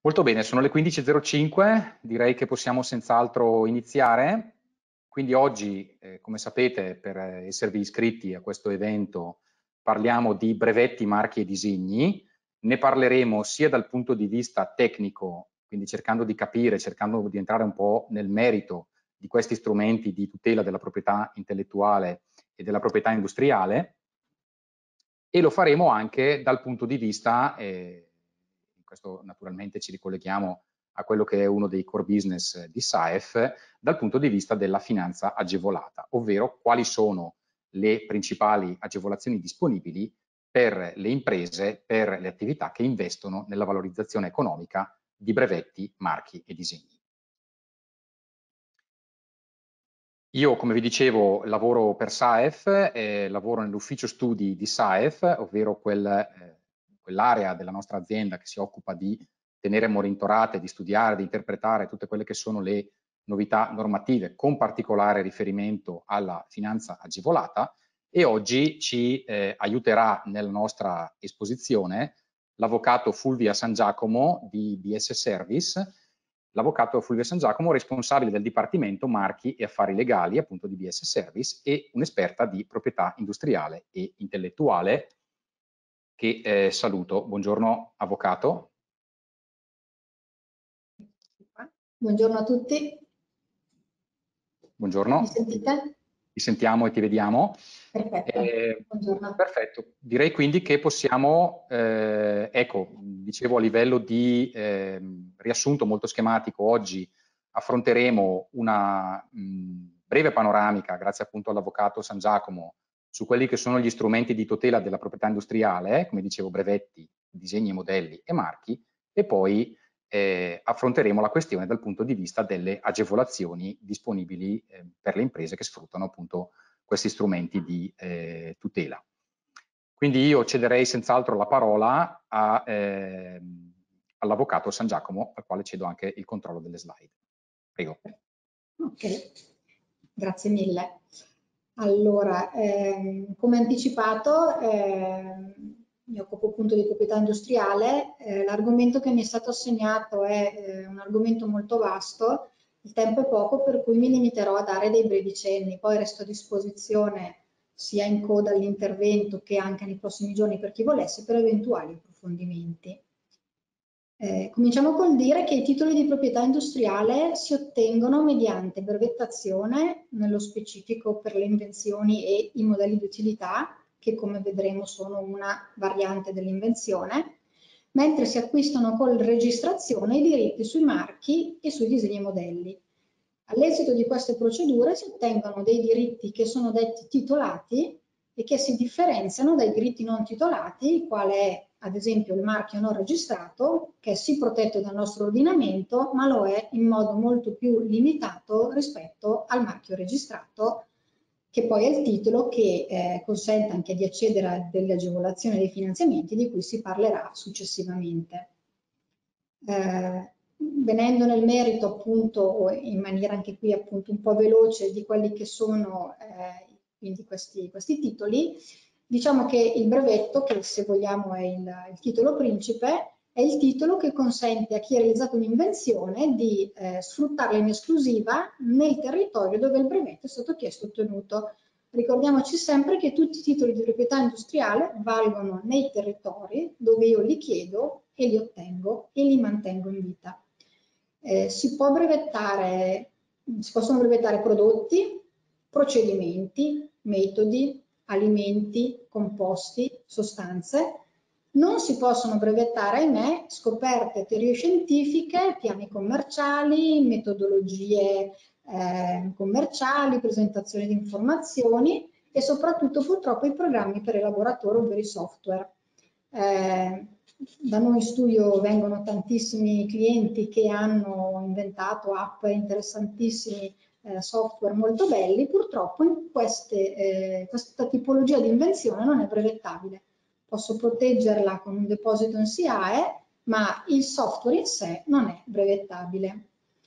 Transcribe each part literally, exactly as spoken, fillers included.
Molto bene, sono le quindici e zero cinque, direi che possiamo senz'altro iniziare. Quindi oggi, eh, come sapete, per esservi iscritti a questo evento, parliamo di brevetti, marchi e disegni. Ne parleremo sia dal punto di vista tecnico, quindi cercando di capire, cercando di entrare un po' nel merito di questi strumenti di tutela della proprietà intellettuale e della proprietà industriale, e lo faremo anche dal punto di vista, eh, in questo naturalmente ci ricolleghiamo a quello che è uno dei core business di S A E F, dal punto di vista della finanza agevolata, ovvero quali sono le principali agevolazioni disponibili per le imprese, per le attività che investono nella valorizzazione economica di brevetti, marchi e disegni. Io, come vi dicevo, lavoro per S A E F, eh, lavoro nell'ufficio studi di S A E F, ovvero quel, eh, quell'area della nostra azienda che si occupa di tenere monitorate, di studiare, di interpretare tutte quelle che sono le novità normative, con particolare riferimento alla finanza agevolata, e oggi ci eh, aiuterà nella nostra esposizione l'avvocato Fulvia San Giacomo di B S Service. L'avvocato Fulvio San Giacomo, responsabile del Dipartimento Marchi e Affari Legali, appunto di B S Service, e un'esperta di proprietà industriale e intellettuale, che eh, saluto. Buongiorno, avvocato. Buongiorno a tutti. Buongiorno. Mi sentite? Ti sentiamo e ti vediamo. Perfetto. Eh, Buongiorno. Perfetto. Direi quindi che possiamo, eh, ecco, dicevo a livello di eh, riassunto molto schematico, oggi affronteremo una mh, breve panoramica, grazie appunto all'avvocato San Giacomo, su quelli che sono gli strumenti di tutela della proprietà industriale, eh, come dicevo, brevetti, disegni, modelli e marchi, e poi eh, affronteremo la questione dal punto di vista delle agevolazioni disponibili eh, per le imprese che sfruttano appunto questi strumenti di eh, tutela. Quindi io cederei senz'altro la parola a, eh, all'avvocato San Giacomo, al quale cedo anche il controllo delle slide. Prego. Ok, grazie mille. Allora, ehm, come anticipato, ehm, mi occupo appunto di proprietà industriale. Eh, l'argomento che mi è stato assegnato è eh, un argomento molto vasto, il tempo è poco, per cui mi limiterò a dare dei brevi cenni, poi resto a disposizione sia in coda all'intervento che anche nei prossimi giorni per chi volesse, per eventuali approfondimenti. Eh, cominciamo col dire che i titoli di proprietà industriale si ottengono mediante brevettazione, nello specifico per le invenzioni e i modelli di utilità, che come vedremo sono una variante dell'invenzione, mentre si acquistano con registrazione i diritti sui marchi e sui disegni e modelli. All'esito di queste procedure si ottengono dei diritti che sono detti titolati e che si differenziano dai diritti non titolati, quale è ad esempio il marchio non registrato, che è sì protetto dal nostro ordinamento, ma lo è in modo molto più limitato rispetto al marchio registrato, che poi è il titolo che eh, consente anche di accedere a delle agevolazioni e dei finanziamenti di cui si parlerà successivamente. Eh, venendo nel merito appunto in maniera anche qui appunto un po' veloce di quelli che sono eh, quindi questi, questi titoli, diciamo che il brevetto, che se vogliamo è il, il titolo principe, è il titolo che consente a chi ha realizzato un'invenzione di eh, sfruttarla in esclusiva nel territorio dove il brevetto è stato chiesto e ottenuto. Ricordiamoci sempre che tutti i titoli di proprietà industriale valgono nei territori dove io li chiedo e li ottengo e li mantengo in vita. Eh, si può brevettare, si possono brevettare prodotti, procedimenti, metodi, alimenti, composti, sostanze. Non si possono brevettare, ahimè, scoperte, teorie scientifiche, piani commerciali, metodologie eh, commerciali, presentazione di informazioni e soprattutto purtroppo i programmi per elaboratore, ovvero i software. Eh, da noi in studio vengono tantissimi clienti che hanno inventato app interessantissimi, eh, software molto belli. Purtroppo in queste, eh, questa tipologia di invenzione non è brevettabile. Posso proteggerla con un deposito in S I A E, ma il software in sé non è brevettabile.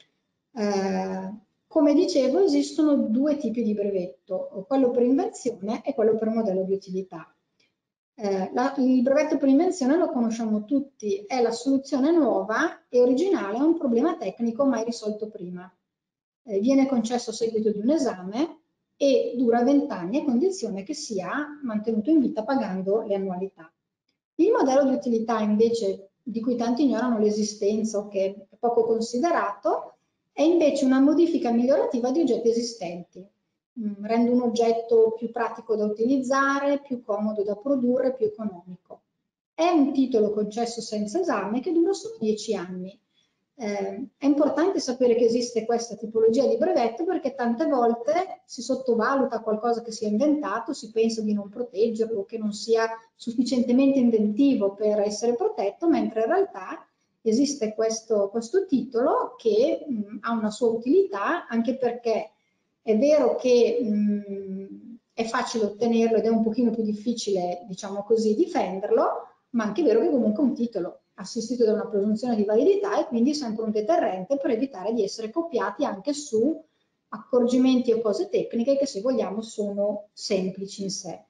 Eh, come dicevo, esistono due tipi di brevetto, quello per invenzione e quello per modello di utilità. Eh, la, il brevetto per invenzione lo conosciamo tutti, è la soluzione nuova e originale a un problema tecnico mai risolto prima. Eh, viene concesso a seguito di un esame e dura vent'anni a condizione che sia mantenuto in vita pagando le annualità. Il modello di utilità invece, di cui tanti ignorano l'esistenza o che è poco considerato, è invece una modifica migliorativa di oggetti esistenti. Mm, rende un oggetto più pratico da utilizzare, più comodo da produrre, più economico. È un titolo concesso senza esame che dura solo dieci anni. Eh, è importante sapere che esiste questa tipologia di brevetto perché tante volte si sottovaluta qualcosa che si è inventato, si pensa di non proteggerlo, che non sia sufficientemente inventivo per essere protetto, mentre in realtà esiste questo, questo titolo che mh, ha una sua utilità, anche perché è vero che mh, è facile ottenerlo ed è un pochino più difficile, diciamo così, difenderlo, ma anche è vero che comunque è un titolo assistito da una presunzione di validità e quindi sempre un deterrente per evitare di essere copiati anche su accorgimenti o cose tecniche che, se vogliamo, sono semplici in sé.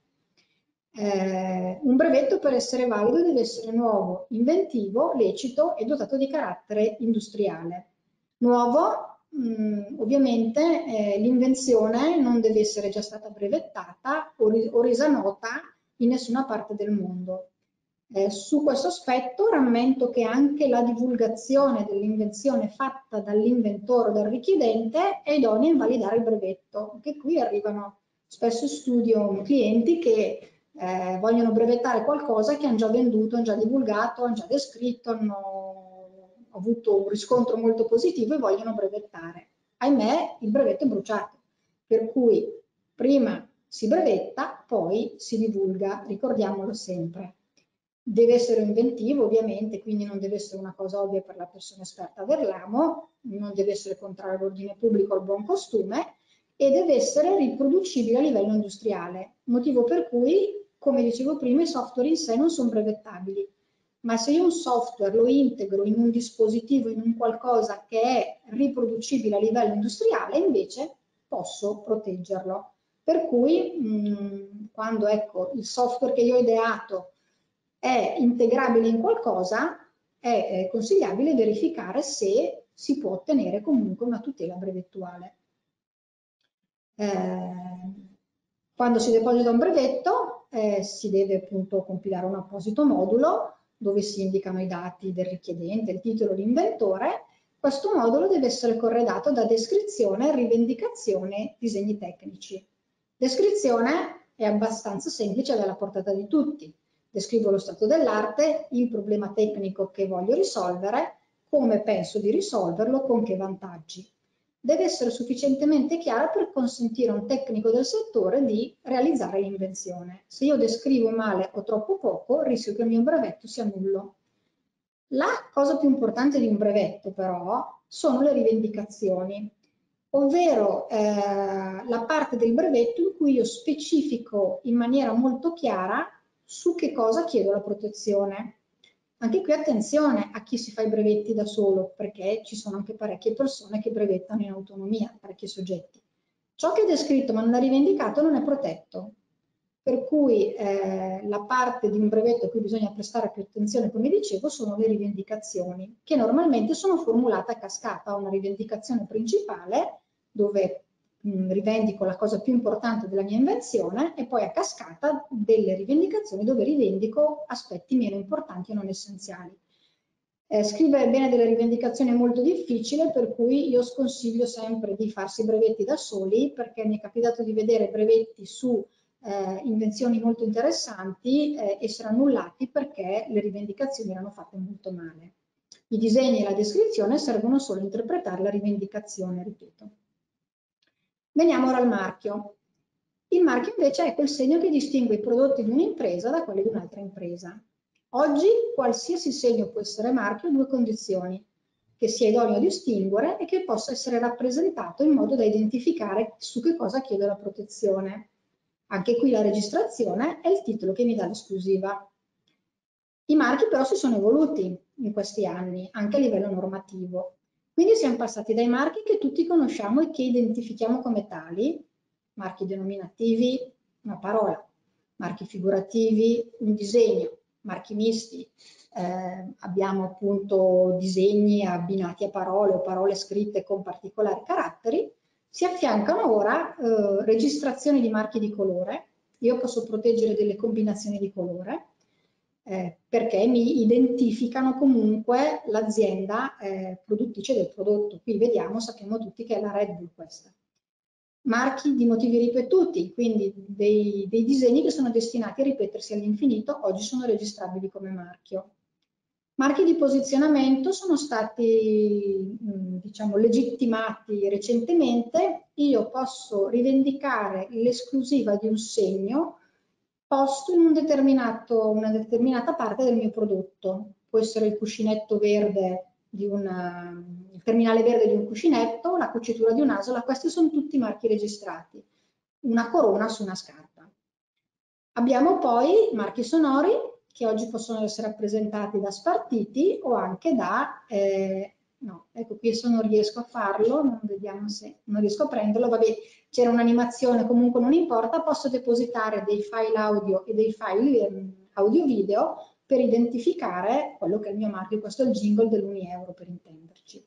Eh, un brevetto, per essere valido, deve essere nuovo, inventivo, lecito e dotato di carattere industriale. Nuovo, mh, ovviamente eh, l'invenzione non deve essere già stata brevettata o, o resa nota in nessuna parte del mondo. Eh, su questo aspetto rammento che anche la divulgazione dell'invenzione fatta dall'inventore o dal richiedente è idonea a invalidare il brevetto. Anche qui arrivano spesso studio clienti che eh, vogliono brevettare qualcosa che hanno già venduto, hanno già divulgato, hanno già descritto, hanno avuto un riscontro molto positivo e vogliono brevettare. Ahimè, il brevetto è bruciato, per cui prima si brevetta, poi si divulga, ricordiamolo sempre. Deve essere inventivo, ovviamente, quindi non deve essere una cosa ovvia per la persona esperta del ramo, non deve essere contrario all'ordine pubblico o al buon costume e deve essere riproducibile a livello industriale, motivo per cui, come dicevo prima, i software in sé non sono brevettabili, ma se io un software lo integro in un dispositivo, in un qualcosa che è riproducibile a livello industriale, invece posso proteggerlo. Per cui mh, quando ecco, il software che io ho ideato è integrabile in qualcosa, è eh, consigliabile verificare se si può ottenere comunque una tutela brevettuale. Eh, quando si deposita un brevetto eh, si deve appunto compilare un apposito modulo dove si indicano i dati del richiedente, il titolo, l'inventore. Questo modulo deve essere corredato da descrizione, rivendicazione, disegni tecnici. Descrizione è abbastanza semplice ed è alla portata di tutti. Descrivo lo stato dell'arte, il problema tecnico che voglio risolvere, come penso di risolverlo, con che vantaggi. Deve essere sufficientemente chiara per consentire a un tecnico del settore di realizzare l'invenzione. Se io descrivo male o troppo poco, rischio che il mio brevetto sia nullo. La cosa più importante di un brevetto, però, sono le rivendicazioni, ovvero eh, la parte del brevetto in cui io specifico in maniera molto chiara su che cosa chiedo la protezione. Anche qui attenzione a chi si fa i brevetti da solo, perché ci sono anche parecchie persone che brevettano in autonomia, parecchi soggetti. Ciò che è descritto ma non è rivendicato non è protetto, per cui eh, la parte di un brevetto a cui bisogna prestare più attenzione, come dicevo, sono le rivendicazioni, che normalmente sono formulate a cascata. Ho una rivendicazione principale, dove mh, rivendico la cosa più importante della mia invenzione, e poi a cascata delle rivendicazioni dove rivendico aspetti meno importanti e non essenziali. Eh, scrivere bene delle rivendicazioni è molto difficile, per cui io sconsiglio sempre di farsi brevetti da soli, perché mi è capitato di vedere brevetti su eh, invenzioni molto interessanti eh, essere annullati perché le rivendicazioni erano fatte molto male. I disegni e la descrizione servono solo a interpretare la rivendicazione, ripeto. Veniamo ora al marchio. Il marchio invece è quel segno che distingue i prodotti di un'impresa da quelli di un'altra impresa. Oggi qualsiasi segno può essere marchio a due condizioni: che sia idoneo a distinguere e che possa essere rappresentato in modo da identificare su che cosa chiedo la protezione. Anche qui la registrazione è il titolo che mi dà l'esclusiva. I marchi però si sono evoluti in questi anni, anche a livello normativo. Quindi siamo passati dai marchi che tutti conosciamo e che identifichiamo come tali, marchi denominativi, una parola, marchi figurativi, un disegno, marchi misti, eh, abbiamo appunto disegni abbinati a parole o parole scritte con particolari caratteri. Si affiancano ora eh, registrazioni di marchi di colore. Io posso proteggere delle combinazioni di colore eh, perché mi identificano comunque l'azienda eh, produttrice del prodotto. Qui vediamo, sappiamo tutti che è la Red Bull questa. Marchi di motivi ripetuti, quindi dei, dei disegni che sono destinati a ripetersi all'infinito, oggi sono registrabili come marchio. Marchi di posizionamento sono stati, diciamo, legittimati recentemente. Io posso rivendicare l'esclusiva di un segno posto in un determinato, una determinata parte del mio prodotto. Può essere il cuscinetto verde di una, il terminale verde di un cuscinetto, la cucitura di un'asola, questi sono tutti marchi registrati. Una corona su una scarpa. Abbiamo poi marchi sonori che oggi possono essere rappresentati da spartiti o anche da, eh, no, ecco qui se non riesco a farlo, non vediamo se non riesco a prenderlo, vabbè, c'era un'animazione, comunque non importa, posso depositare dei file audio e dei file eh, audio-video per identificare quello che è il mio marchio, questo è il jingle dell'Uni Euro per intenderci.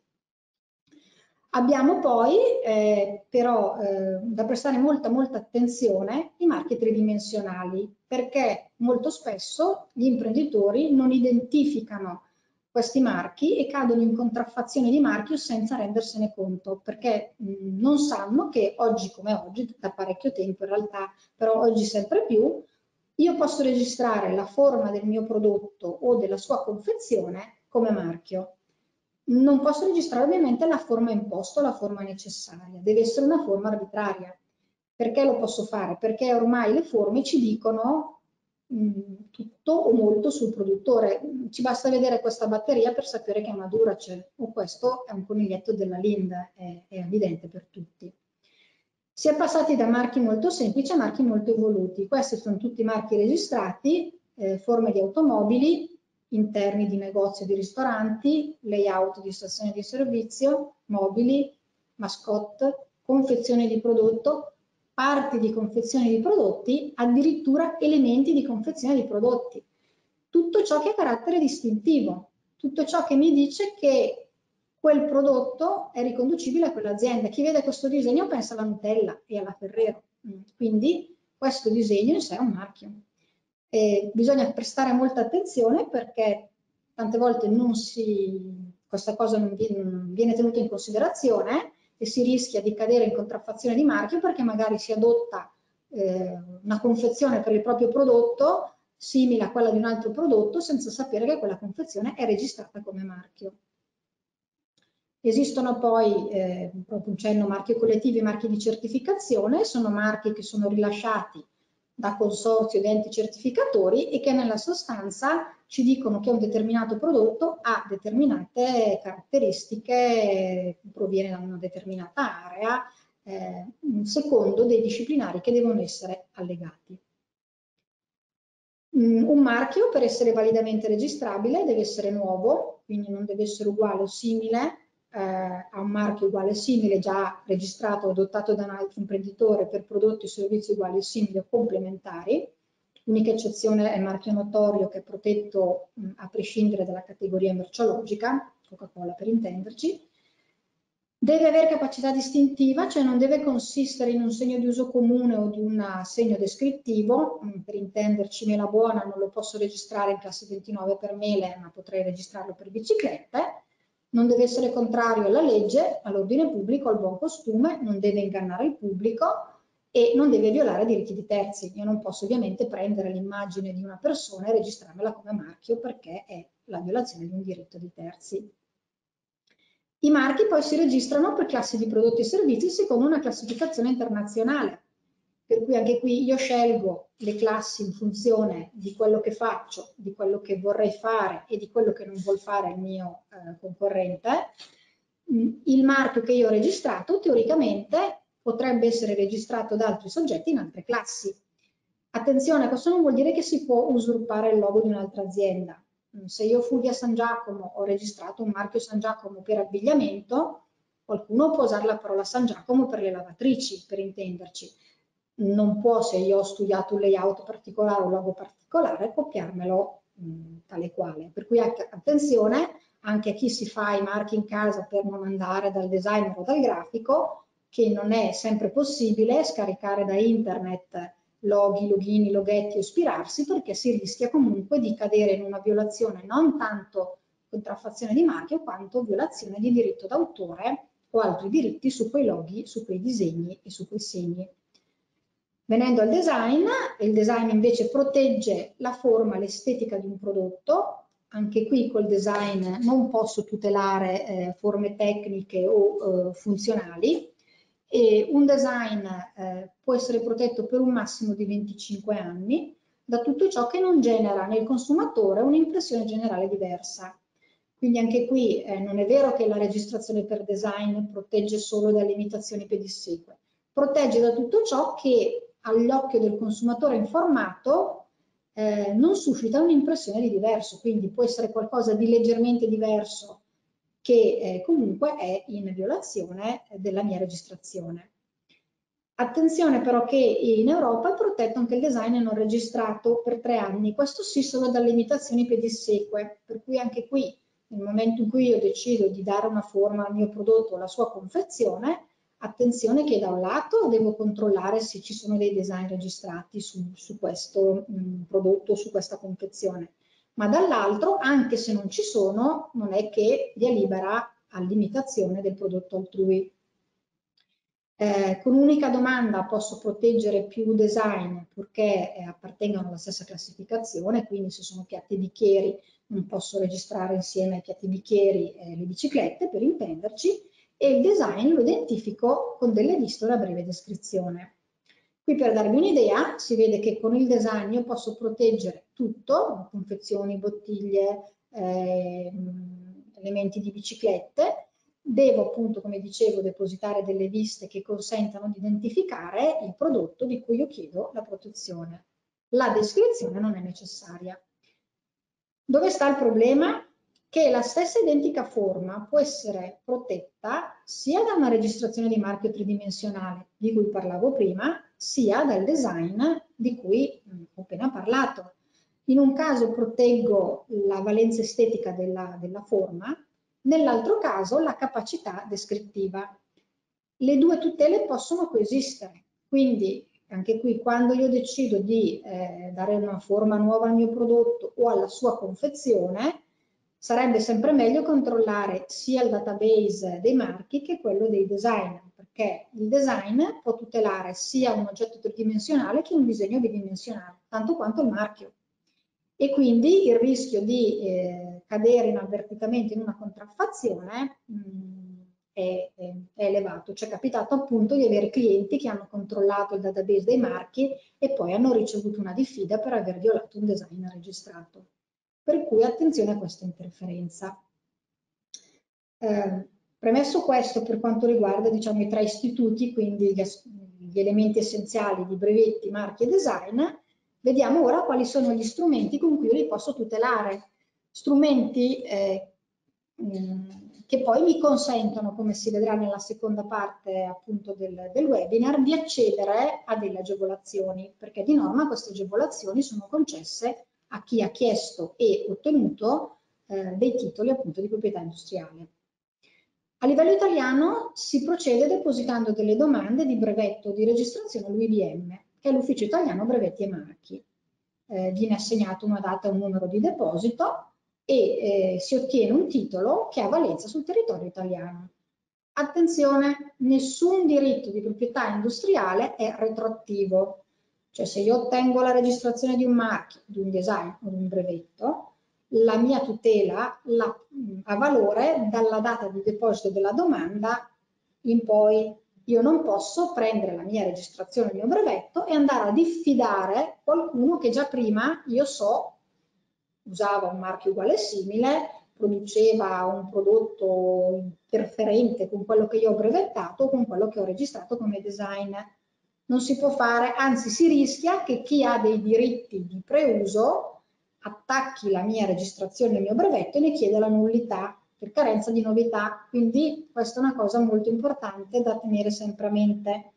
Abbiamo poi eh, però eh, da prestare molta molta attenzione i marchi tridimensionali, perché molto spesso gli imprenditori non identificano questi marchi e cadono in contraffazione di marchio senza rendersene conto, perché mh, non sanno che oggi come oggi, da parecchio tempo in realtà, però oggi sempre più, io posso registrare la forma del mio prodotto o della sua confezione come marchio. Non posso registrare ovviamente la forma imposta, la forma necessaria, deve essere una forma arbitraria. Perché lo posso fare? Perché ormai le forme ci dicono mh, tutto o molto sul produttore. Ci basta vedere questa batteria per sapere che è una Duracell o questo è un coniglietto della Lindt, è, è evidente per tutti. Si è passati da marchi molto semplici a marchi molto evoluti. Questi sono tutti marchi registrati, eh, forme di automobili, interni di negozi e di ristoranti, layout di stazioni di servizio, mobili, mascotte, confezioni di prodotto, parti di confezione di prodotti, addirittura elementi di confezione di prodotti. Tutto ciò che ha carattere distintivo, tutto ciò che mi dice che quel prodotto è riconducibile a quell'azienda. Chi vede questo disegno pensa alla Nutella e alla Ferrero, quindi questo disegno in sé è un marchio. E bisogna prestare molta attenzione perché tante volte non si, questa cosa non viene, non viene tenuta in considerazione e si rischia di cadere in contraffazione di marchio perché magari si adotta eh, una confezione per il proprio prodotto simile a quella di un altro prodotto senza sapere che quella confezione è registrata come marchio. Esistono poi, eh, proprio un cenno, marchi collettivi e marchi di certificazione, sono marchi che sono rilasciati da consorzi o enti certificatori e che nella sostanza ci dicono che un determinato prodotto ha determinate caratteristiche, proviene da una determinata area, eh, secondo dei disciplinari che devono essere allegati. Mm, un marchio per essere validamente registrabile deve essere nuovo, quindi non deve essere uguale o simile eh, a un marchio uguale o simile già registrato o adottato da un altro imprenditore per prodotti o servizi uguali o simili o complementari. L'unica eccezione è il marchio notorio che è protetto mh, a prescindere dalla categoria merceologica, Coca-Cola per intenderci. Deve avere capacità distintiva, cioè non deve consistere in un segno di uso comune o di un segno descrittivo. Per intenderci, mela buona non lo posso registrare in classe ventinove per mele, ma potrei registrarlo per biciclette. Non deve essere contrario alla legge, all'ordine pubblico, al buon costume, non deve ingannare il pubblico e non deve violare diritti di terzi. Io non posso ovviamente prendere l'immagine di una persona e registrarmela come marchio perché è la violazione di un diritto di terzi. I marchi poi si registrano per classi di prodotti e servizi secondo una classificazione internazionale, per cui anche qui io scelgo le classi in funzione di quello che faccio, di quello che vorrei fare e di quello che non vuol fare il mio eh, concorrente. Il marchio che io ho registrato teoricamente potrebbe essere registrato da altri soggetti in altre classi. Attenzione, questo non vuol dire che si può usurpare il logo di un'altra azienda. Se io Fulvia San Giacomo ho registrato un marchio San Giacomo per abbigliamento, qualcuno può usare la parola San Giacomo per le lavatrici, per intenderci. non può, se io ho studiato un layout particolare o un logo particolare, copiarmelo mh, tale quale. Per cui attenzione anche a chi si fa i marchi in casa per non andare dal designer o dal grafico, che non è sempre possibile scaricare da internet loghi, logini, loghetti o ispirarsi, perché si rischia comunque di cadere in una violazione non tanto contraffazione di marchio quanto violazione di diritto d'autore o altri diritti su quei loghi, su quei disegni e su quei segni. Venendo al design, il design invece protegge la forma, l'estetica di un prodotto. Anche qui col design non posso tutelare eh, forme tecniche o eh, funzionali, e un design eh, può essere protetto per un massimo di venticinque anni da tutto ciò che non genera nel consumatore un'impressione generale diversa. Quindi anche qui eh, non è vero che la registrazione per design protegge solo dalle imitazioni pedisseque, protegge da tutto ciò che all'occhio del consumatore informato eh, non suscita un'impressione di diverso, quindi può essere qualcosa di leggermente diverso che eh, comunque è in violazione della mia registrazione. Attenzione però che in Europa è protetto anche il design non registrato per tre anni, questo sì solo dalle imitazioni pedisseque, per cui anche qui nel momento in cui io decido di dare una forma al mio prodotto o alla sua confezione, attenzione che da un lato devo controllare se ci sono dei design registrati su, su questo mh, prodotto, su questa confezione, ma dall'altro, anche se non ci sono, non è che via libera all'imitazione del prodotto altrui. Eh, con un'unica domanda posso proteggere più design purché eh, appartengano alla stessa classificazione, quindi se sono piatti e bicchieri non posso registrare insieme ai piatti e bicchieri eh, le biciclette, per intenderci, e il design lo identifico con delle liste a breve descrizione. Qui per darvi un'idea si vede che con il design io posso proteggere tutto, confezioni, bottiglie, eh, elementi di biciclette. Devo appunto, come dicevo, depositare delle liste che consentano di identificare il prodotto di cui io chiedo la protezione. La descrizione non è necessaria. Dove sta il problema? Che la stessa identica forma può essere protetta sia da una registrazione di marchio tridimensionale, di cui parlavo prima, sia dal design di cui ho appena parlato. In un caso proteggo la valenza estetica della, della forma, nell'altro caso la capacità descrittiva. Le due tutele possono coesistere, quindi anche qui quando io decido di eh, dare una forma nuova al mio prodotto o alla sua confezione, sarebbe sempre meglio controllare sia il database dei marchi che quello dei design, perché il design può tutelare sia un oggetto tridimensionale che un disegno bidimensionale, tanto quanto il marchio. E quindi il rischio di eh, cadere inavvertitamente in una contraffazione mh, è, è, è elevato. Ci è capitato appunto di avere clienti che hanno controllato il database dei marchi e poi hanno ricevuto una diffida per aver violato un design registrato. Per cui attenzione a questa interferenza. Eh, premesso questo per quanto riguarda diciamo, i tre istituti, quindi gli, gli elementi essenziali di brevetti, marchi e design, vediamo ora quali sono gli strumenti con cui io li posso tutelare. Strumenti eh, mh, che poi mi consentono, come si vedrà nella seconda parte appunto del, del webinar, di accedere a delle agevolazioni, perché di norma queste agevolazioni sono concesse a chi ha chiesto e ottenuto eh, dei titoli appunto di proprietà industriale. A livello italiano si procede depositando delle domande di brevetto di registrazione all'U I B M, che è l'Ufficio Italiano Brevetti e Marchi. Eh, viene assegnato una data e un numero di deposito e eh, si ottiene un titolo che ha valenza sul territorio italiano. Attenzione, nessun diritto di proprietà industriale è retroattivo, cioè se io ottengo la registrazione di un marchio, di un design o di un brevetto, la mia tutela la, ha valore dalla data di deposito della domanda in poi. Io non posso prendere la mia registrazione, il mio brevetto e andare a diffidare qualcuno che già prima io so usava un marchio uguale e simile, produceva un prodotto interferente con quello che io ho brevettato o con quello che ho registrato come design. Non si può fare, anzi si rischia che chi ha dei diritti di preuso attacchi la mia registrazione, il mio brevetto e ne chiede la nullità per carenza di novità. Quindi questa è una cosa molto importante da tenere sempre a mente.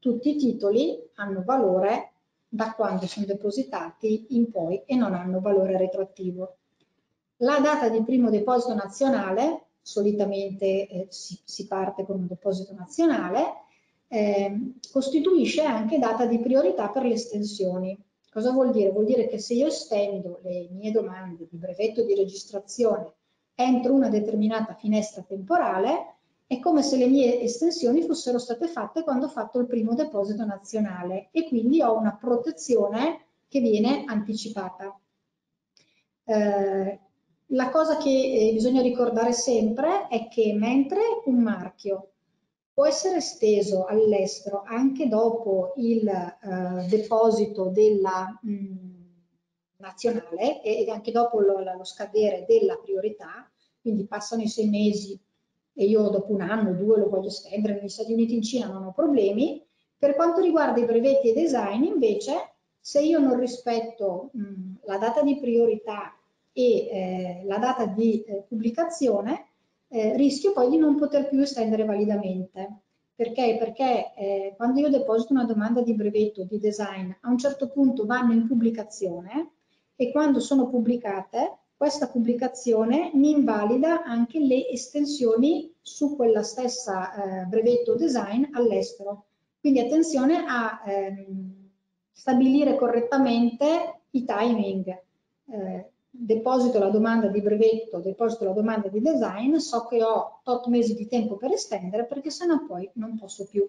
tutti i titoli hanno valore da quando sono depositati in poi e non hanno valore retroattivo. La data di primo deposito nazionale, solitamente eh, si, si parte con un deposito nazionale, eh, costituisce anche data di priorità per le estensioni. Cosa vuol dire? Vuol dire che se io estendo le mie domande di brevetto di registrazione entro una determinata finestra temporale, è come se le mie estensioni fossero state fatte quando ho fatto il primo deposito nazionale e quindi ho una protezione che viene anticipata. Eh, la cosa che eh, bisogna ricordare sempre è che mentre un marchio può essere esteso all'estero anche dopo il eh, deposito della mh, nazionale e anche dopo lo, lo scadere della priorità, quindi passano i sei mesi e io dopo un anno o due lo voglio estendere negli Stati Uniti, in Cina non ho problemi. Per quanto riguarda i brevetti e design invece, se io non rispetto mh, la data di priorità e eh, la data di eh, pubblicazione, eh, rischio poi di non poter più estendere validamente. Perché? Perché eh, quando io deposito una domanda di brevetto di design, a un certo punto vanno in pubblicazione e quando sono pubblicate, questa pubblicazione mi invalida anche le estensioni su quella stessa eh, brevetto design all'estero. Quindi attenzione a ehm, stabilire correttamente i timing. Eh, deposito la domanda di brevetto, deposito la domanda di design, so che ho tot mesi di tempo per estendere perché sennò poi non posso più.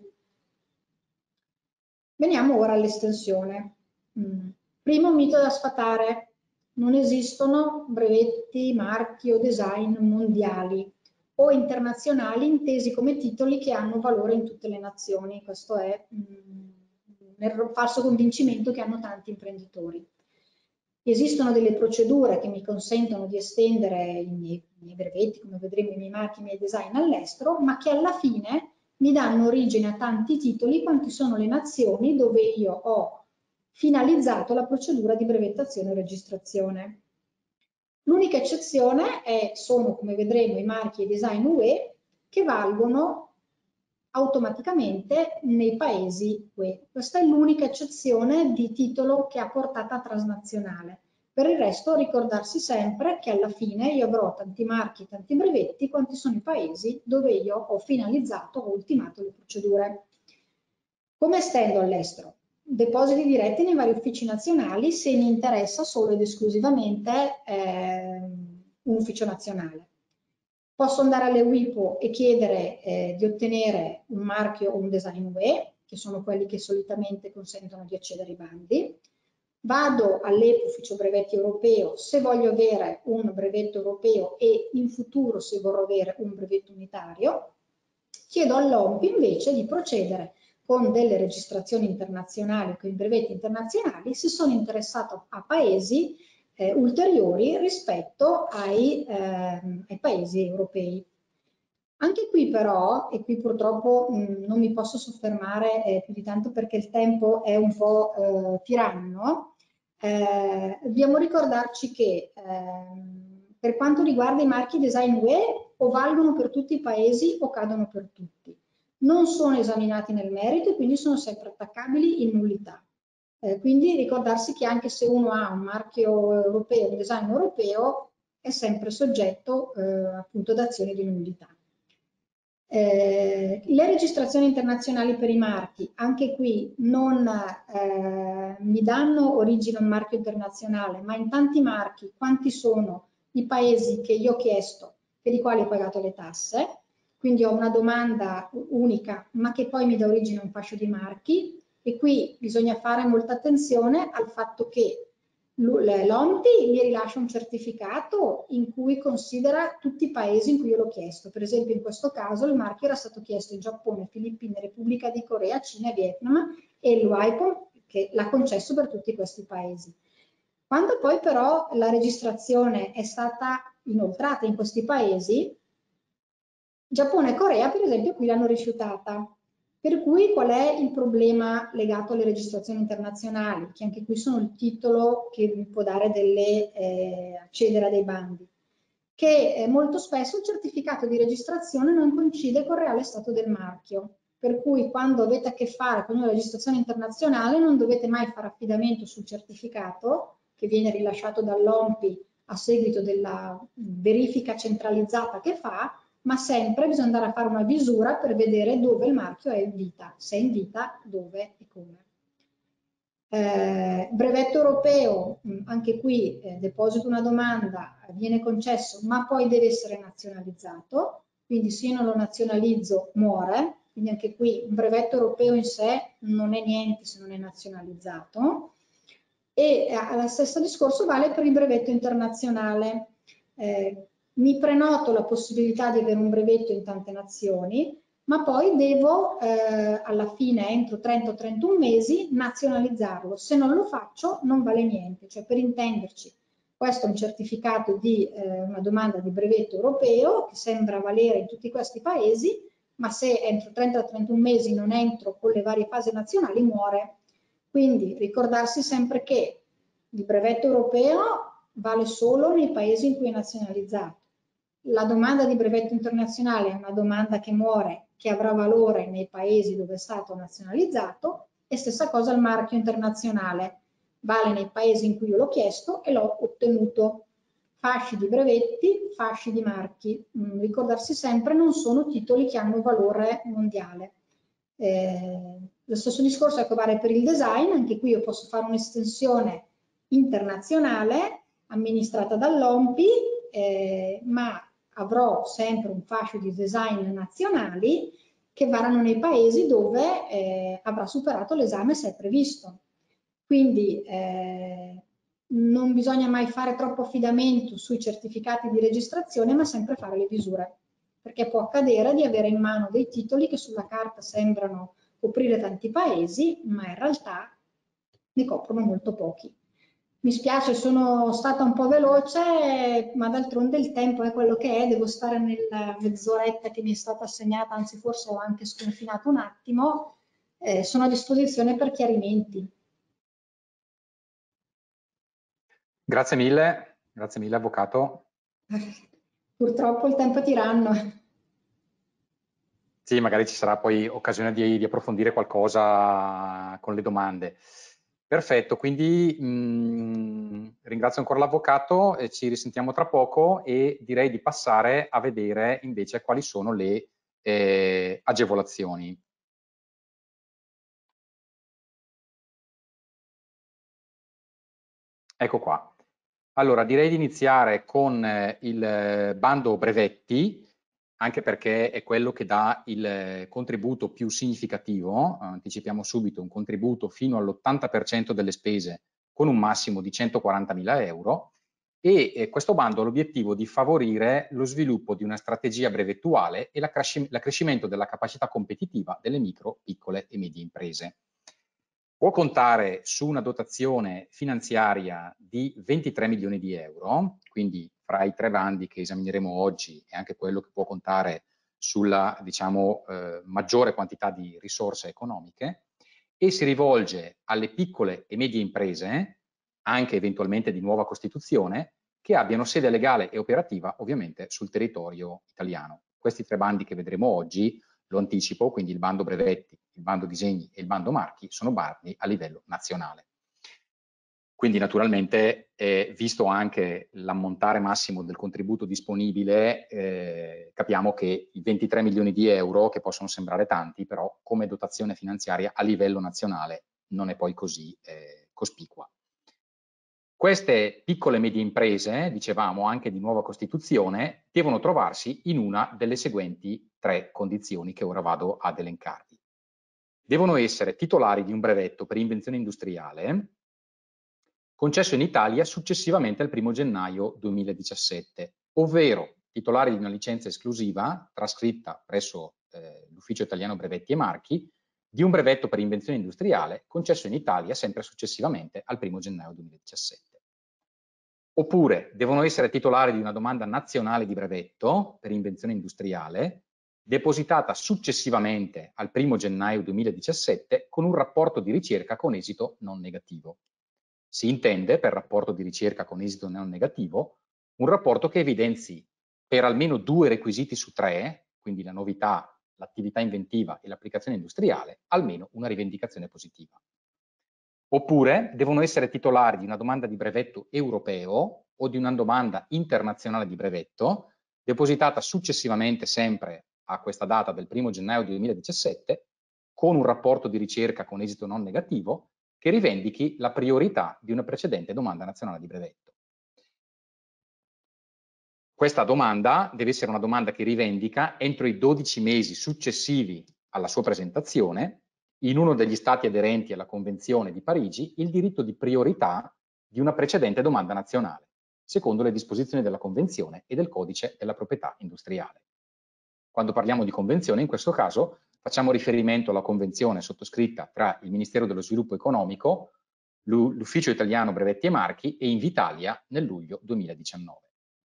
Veniamo ora all'estensione. Mm. Primo mito da sfatare: non esistono brevetti, marchi o design mondiali o internazionali intesi come titoli che hanno valore in tutte le nazioni. Questo è mm, un falso convincimento che hanno tanti imprenditori. Esistono delle procedure che mi consentono di estendere i miei, i miei brevetti, come vedremo, i miei marchi, i miei design all'estero, ma che alla fine mi danno origine a tanti titoli quanti sono le nazioni dove io ho finalizzato la procedura di brevettazione e registrazione. L'unica eccezione è, sono, come vedremo, i marchi e i design U E che valgono automaticamente nei paesi U E. Questa è l'unica eccezione di titolo che ha portata transnazionale. Per il resto ricordarsi sempre che alla fine io avrò tanti marchi, tanti brevetti, quanti sono i paesi dove io ho finalizzato, ho ultimato le procedure. Come estendo all'estero? Depositi diretti nei vari uffici nazionali se mi interessa solo ed esclusivamente eh, un ufficio nazionale. Posso andare alle WIPO e chiedere eh, di ottenere un marchio o un design U E, che sono quelli che solitamente consentono di accedere ai bandi. Vado all'E P U, ufficio brevetti europeo, se voglio avere un brevetto europeo e in futuro se vorrò avere un brevetto unitario. Chiedo all'O M P I invece di procedere con delle registrazioni internazionali, con i brevetti internazionali, se sono interessato a paesi Eh, ulteriori rispetto ai, eh, ai paesi europei. Anche qui però, e qui purtroppo mh, non mi posso soffermare eh, più di tanto perché il tempo è un po' eh, tiranno, eh, dobbiamo ricordarci che eh, per quanto riguarda i marchi design U E o valgono per tutti i paesi o cadono per tutti. Non sono esaminati nel merito e quindi sono sempre attaccabili in nullità. Eh, quindi ricordarsi che anche se uno ha un marchio europeo, un design europeo, è sempre soggetto eh, appunto ad azioni di nullità. Eh, le registrazioni internazionali per i marchi, anche qui non eh, mi danno origine a un marchio internazionale, ma in tanti marchi quanti sono i paesi che io ho chiesto per i quali ho pagato le tasse, quindi ho una domanda unica ma che poi mi dà origine a un fascio di marchi. E qui bisogna fare molta attenzione al fatto che l'O M P I mi rilascia un certificato in cui considera tutti i paesi in cui io l'ho chiesto. Per esempio in questo caso il marchio era stato chiesto in Giappone, Filippine, Repubblica di Corea, Cina e Vietnam e il WIPO che l'ha concesso per tutti questi paesi. Quando poi però la registrazione è stata inoltrata in questi paesi, Giappone e Corea per esempio qui l'hanno rifiutata. Per cui qual è il problema legato alle registrazioni internazionali? Che anche qui sono il titolo che vi può dare delle, eh, accedere a dei bandi. Che eh, molto spesso il certificato di registrazione non coincide col reale stato del marchio. per cui quando avete a che fare con una registrazione internazionale non dovete mai fare affidamento sul certificato che viene rilasciato dall'O M P I a seguito della verifica centralizzata che fa, ma sempre bisogna andare a fare una visura per vedere dove il marchio è in vita, se è in vita, dove e come. Eh, brevetto europeo, anche qui eh, deposito una domanda, viene concesso, ma poi deve essere nazionalizzato, quindi se io non lo nazionalizzo muore, quindi anche qui un brevetto europeo in sé non è niente se non è nazionalizzato. E eh, lo stesso discorso vale per il brevetto internazionale. Eh, mi prenoto la possibilità di avere un brevetto in tante nazioni, ma poi devo eh, alla fine, entro trenta o trentuno mesi, nazionalizzarlo. Se non lo faccio non vale niente, cioè per intenderci, questo è un certificato di eh, una domanda di brevetto europeo che sembra valere in tutti questi paesi, ma se entro trenta o trentuno mesi non entro con le varie fasi nazionali muore. Quindi ricordarsi sempre che il brevetto europeo vale solo nei paesi in cui è nazionalizzato. La domanda di brevetto internazionale è una domanda che muore, che avrà valore nei paesi dove è stato nazionalizzato, e stessa cosa il marchio internazionale, vale nei paesi in cui io l'ho chiesto e l'ho ottenuto. Fasci di brevetti, fasci di marchi, mm, ricordarsi sempre non sono titoli che hanno valore mondiale. Eh, lo stesso discorso ecco, vale per il design, anche qui io posso fare un'estensione internazionale amministrata dall'O M P I, eh, ma avrò sempre un fascio di design nazionali che varano nei paesi dove eh, avrà superato l'esame se è previsto. Quindi eh, non bisogna mai fare troppo affidamento sui certificati di registrazione, ma sempre fare le visure, perché può accadere di avere in mano dei titoli che sulla carta sembrano coprire tanti paesi, ma in realtà ne coprono molto pochi. Mi spiace, sono stata un po' veloce, ma d'altronde il tempo è quello che è, devo stare nella mezz'oretta che mi è stata assegnata, anzi forse ho anche sconfinato un attimo, eh, sono a disposizione per chiarimenti. Grazie mille, grazie mille Avvocato. Purtroppo il tempo è tiranno. Sì, magari ci sarà poi occasione di, di approfondire qualcosa con le domande. Perfetto, quindi mh, ringrazio ancora l'Avvocato, e ci risentiamo tra poco e direi di passare a vedere invece quali sono le eh, agevolazioni. Ecco qua. Allora, direi di iniziare con eh, il bando brevetti, anche perché è quello che dà il contributo più significativo. Anticipiamo subito un contributo fino all'ottanta per cento delle spese con un massimo di centoquarantamila euro, e eh, questo bando ha l'obiettivo di favorire lo sviluppo di una strategia brevettuale e l'accrescimento della capacità competitiva delle micro, piccole e medie imprese. Può contare su una dotazione finanziaria di ventitré milioni di euro, quindi fra i tre bandi che esamineremo oggi è anche quello che può contare sulla, diciamo, eh, maggiore quantità di risorse economiche, e si rivolge alle piccole e medie imprese, anche eventualmente di nuova costituzione, che abbiano sede legale e operativa ovviamente sul territorio italiano. Questi tre bandi che vedremo oggi, lo anticipo, quindi il bando brevetti, il bando disegni e il bando marchi, sono bandi a livello nazionale. Quindi naturalmente, eh, visto anche l'ammontare massimo del contributo disponibile, eh, capiamo che i ventitré milioni di euro, che possono sembrare tanti, però come dotazione finanziaria a livello nazionale non è poi così eh, cospicua. Queste piccole e medie imprese, dicevamo anche di nuova costituzione, devono trovarsi in una delle seguenti tre condizioni che ora vado ad elencarvi. Devono essere titolari di un brevetto per invenzione industriale concesso in Italia successivamente al primo gennaio duemiladiciassette, ovvero titolari di una licenza esclusiva trascritta presso eh, l'Ufficio Italiano Brevetti e Marchi di un brevetto per invenzione industriale concesso in Italia sempre successivamente al primo gennaio duemiladiciassette. Oppure devono essere titolari di una domanda nazionale di brevetto per invenzione industriale depositata successivamente al primo gennaio duemiladiciassette con un rapporto di ricerca con esito non negativo. Si intende per rapporto di ricerca con esito non negativo un rapporto che evidenzi per almeno due requisiti su tre, quindi la novità l'attività inventiva e l'applicazione industriale, almeno una rivendicazione positiva. Oppure devono essere titolari di una domanda di brevetto europeo o di una domanda internazionale di brevetto, depositata successivamente sempre a questa data del primo gennaio duemiladiciassette, con un rapporto di ricerca con esito non negativo che rivendichi la priorità di una precedente domanda nazionale di brevetto. Questa domanda deve essere una domanda che rivendica entro i dodici mesi successivi alla sua presentazione, in uno degli stati aderenti alla Convenzione di Parigi, il diritto di priorità di una precedente domanda nazionale, secondo le disposizioni della Convenzione e del Codice della Proprietà Industriale. Quando parliamo di convenzione, in questo caso, facciamo riferimento alla convenzione sottoscritta tra il Ministero dello Sviluppo Economico, l'Ufficio Italiano Brevetti e Marchi e Invitalia nel luglio duemiladiciannove.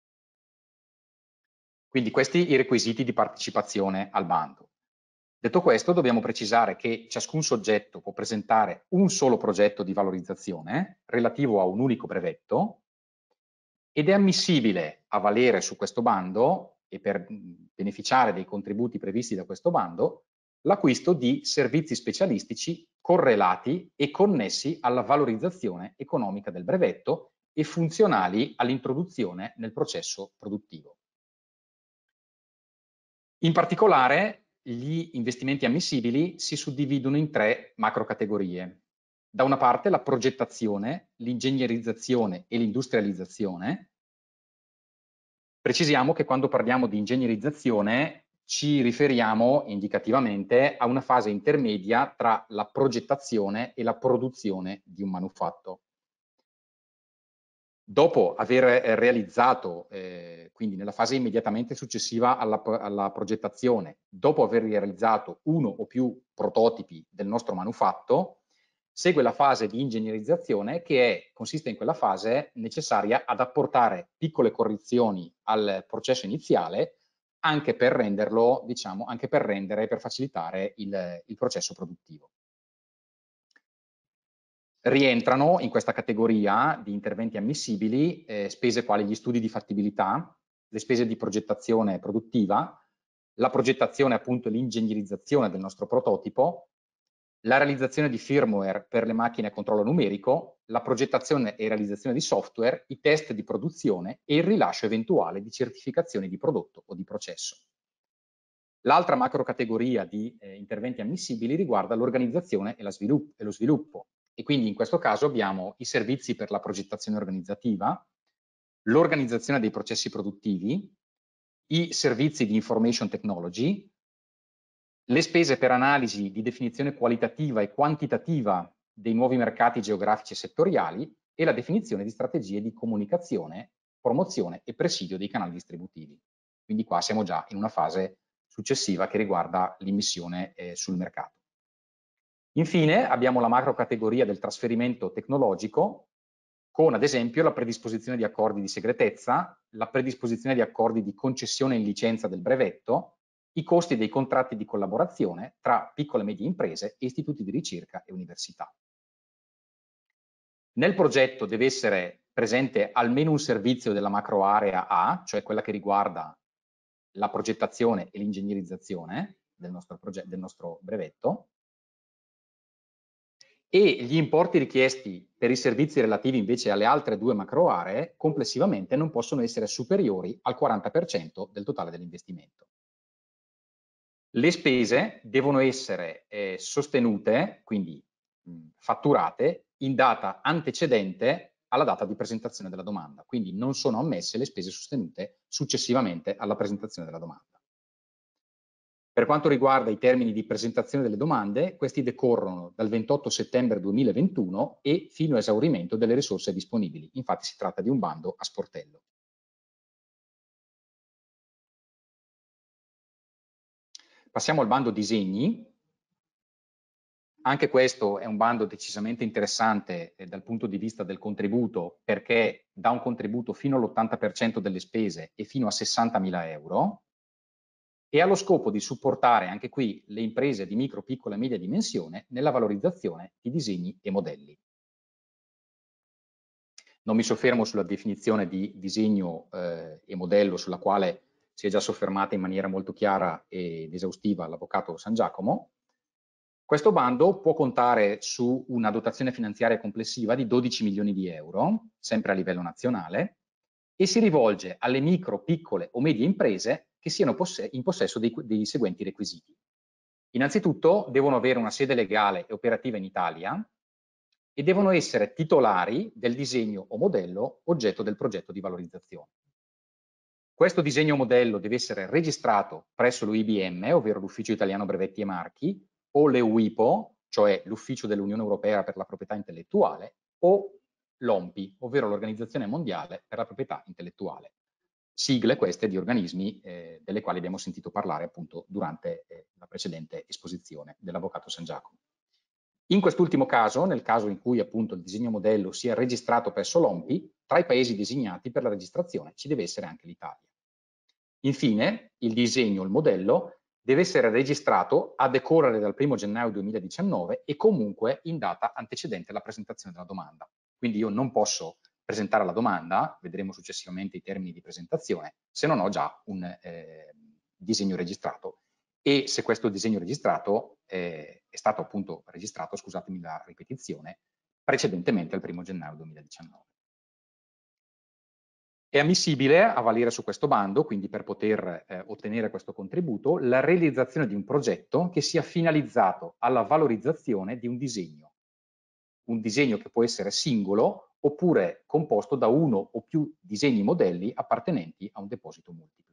Quindi questi i requisiti di partecipazione al bando. Detto questo, dobbiamo precisare che ciascun soggetto può presentare un solo progetto di valorizzazione relativo a un unico brevetto ed è ammissibile a valere su questo bando e per beneficiare dei contributi previsti da questo bando l'acquisto di servizi specialistici correlati e connessi alla valorizzazione economica del brevetto e funzionali all'introduzione nel processo produttivo. In particolare, gli investimenti ammissibili si suddividono in tre macrocategorie. Da una parte la progettazione, l'ingegnerizzazione e l'industrializzazione. Precisiamo che quando parliamo di ingegnerizzazione ci riferiamo indicativamente a una fase intermedia tra la progettazione e la produzione di un manufatto. Dopo aver realizzato, eh, quindi nella fase immediatamente successiva alla, alla progettazione, dopo aver realizzato uno o più prototipi del nostro manufatto, segue la fase di ingegnerizzazione che è, consiste in quella fase necessaria ad apportare piccole correzioni al processo iniziale anche per renderlo, diciamo, anche per rendere, per facilitare il, il processo produttivo. Rientrano in questa categoria di interventi ammissibili eh, spese quali gli studi di fattibilità, le spese di progettazione produttiva, la progettazione appunto e l'ingegnerizzazione del nostro prototipo, la realizzazione di firmware per le macchine a controllo numerico, la progettazione e realizzazione di software, i test di produzione e il rilascio eventuale di certificazioni di prodotto o di processo. L'altra macro categoria di eh, interventi ammissibili riguarda l'organizzazione e, e lo sviluppo. E quindi in questo caso abbiamo i servizi per la progettazione organizzativa, l'organizzazione dei processi produttivi, i servizi di information technology, le spese per analisi di definizione qualitativa e quantitativa dei nuovi mercati geografici e settoriali e la definizione di strategie di comunicazione, promozione e presidio dei canali distributivi. Quindi qua siamo già in una fase successiva che riguarda l'immissione eh, sul mercato. Infine abbiamo la macro categoria del trasferimento tecnologico con ad esempio la predisposizione di accordi di segretezza, la predisposizione di accordi di concessione in licenza del brevetto, i costi dei contratti di collaborazione tra piccole e medie imprese e istituti di ricerca e università. Nel progetto deve essere presente almeno un servizio della macro area A, cioè quella che riguarda la progettazione e l'ingegnerizzazione del nostro, del nostro brevetto, e gli importi richiesti per i servizi relativi invece alle altre due macro aree complessivamente non possono essere superiori al quaranta per cento del totale dell'investimento. Le spese devono essere eh, sostenute, quindi mh, fatturate, in data antecedente alla data di presentazione della domanda, quindi non sono ammesse le spese sostenute successivamente alla presentazione della domanda. Per quanto riguarda i termini di presentazione delle domande, questi decorrono dal ventotto settembre duemilaventuno e fino a esaurimento delle risorse disponibili. Infatti si tratta di un bando a sportello. Passiamo al bando disegni. Anche questo è un bando decisamente interessante eh, dal punto di vista del contributo, perché dà un contributo fino all'ottanta per cento delle spese e fino a sessantamila euro. E ha lo scopo di supportare anche qui le imprese di micro, piccola e media dimensione nella valorizzazione di disegni e modelli. Non mi soffermo sulla definizione di disegno eh, e modello sulla quale si è già soffermata in maniera molto chiara ed esaustiva l'avvocato San Giacomo. Questo bando può contare su una dotazione finanziaria complessiva di dodici milioni di euro, sempre a livello nazionale, e si rivolge alle micro, piccole o medie imprese che siano posse in possesso dei, dei seguenti requisiti. Innanzitutto devono avere una sede legale e operativa in Italia e devono essere titolari del disegno o modello oggetto del progetto di valorizzazione. Questo disegno o modello deve essere registrato presso l'U I B M, ovvero l'Ufficio Italiano Brevetti e Marchi, o l'E U I P O, cioè l'Ufficio dell'Unione Europea per la Proprietà Intellettuale, o l'O M P I, ovvero l'Organizzazione Mondiale per la Proprietà Intellettuale. Sigle queste di organismi eh, delle quali abbiamo sentito parlare appunto durante eh, la precedente esposizione dell'avvocato San Giacomo. In quest'ultimo caso, nel caso in cui appunto il disegno modello sia registrato presso l'O M P I, tra i paesi designati per la registrazione ci deve essere anche l'Italia. Infine, il disegno, il modello, deve essere registrato a decorrere dal primo gennaio duemiladiciannove e comunque in data antecedente alla presentazione della domanda. Quindi io non posso presentare la domanda, vedremo successivamente i termini di presentazione, se non ho già un eh, disegno registrato. E se questo disegno registrato eh, è stato appunto registrato, scusatemi la ripetizione, precedentemente al primo gennaio duemiladiciannove. È ammissibile a valere su questo bando, quindi per poter eh, ottenere questo contributo, la realizzazione di un progetto che sia finalizzato alla valorizzazione di un disegno. Un disegno che può essere singolo oppure composto da uno o più disegni modelli appartenenti a un deposito multiplo.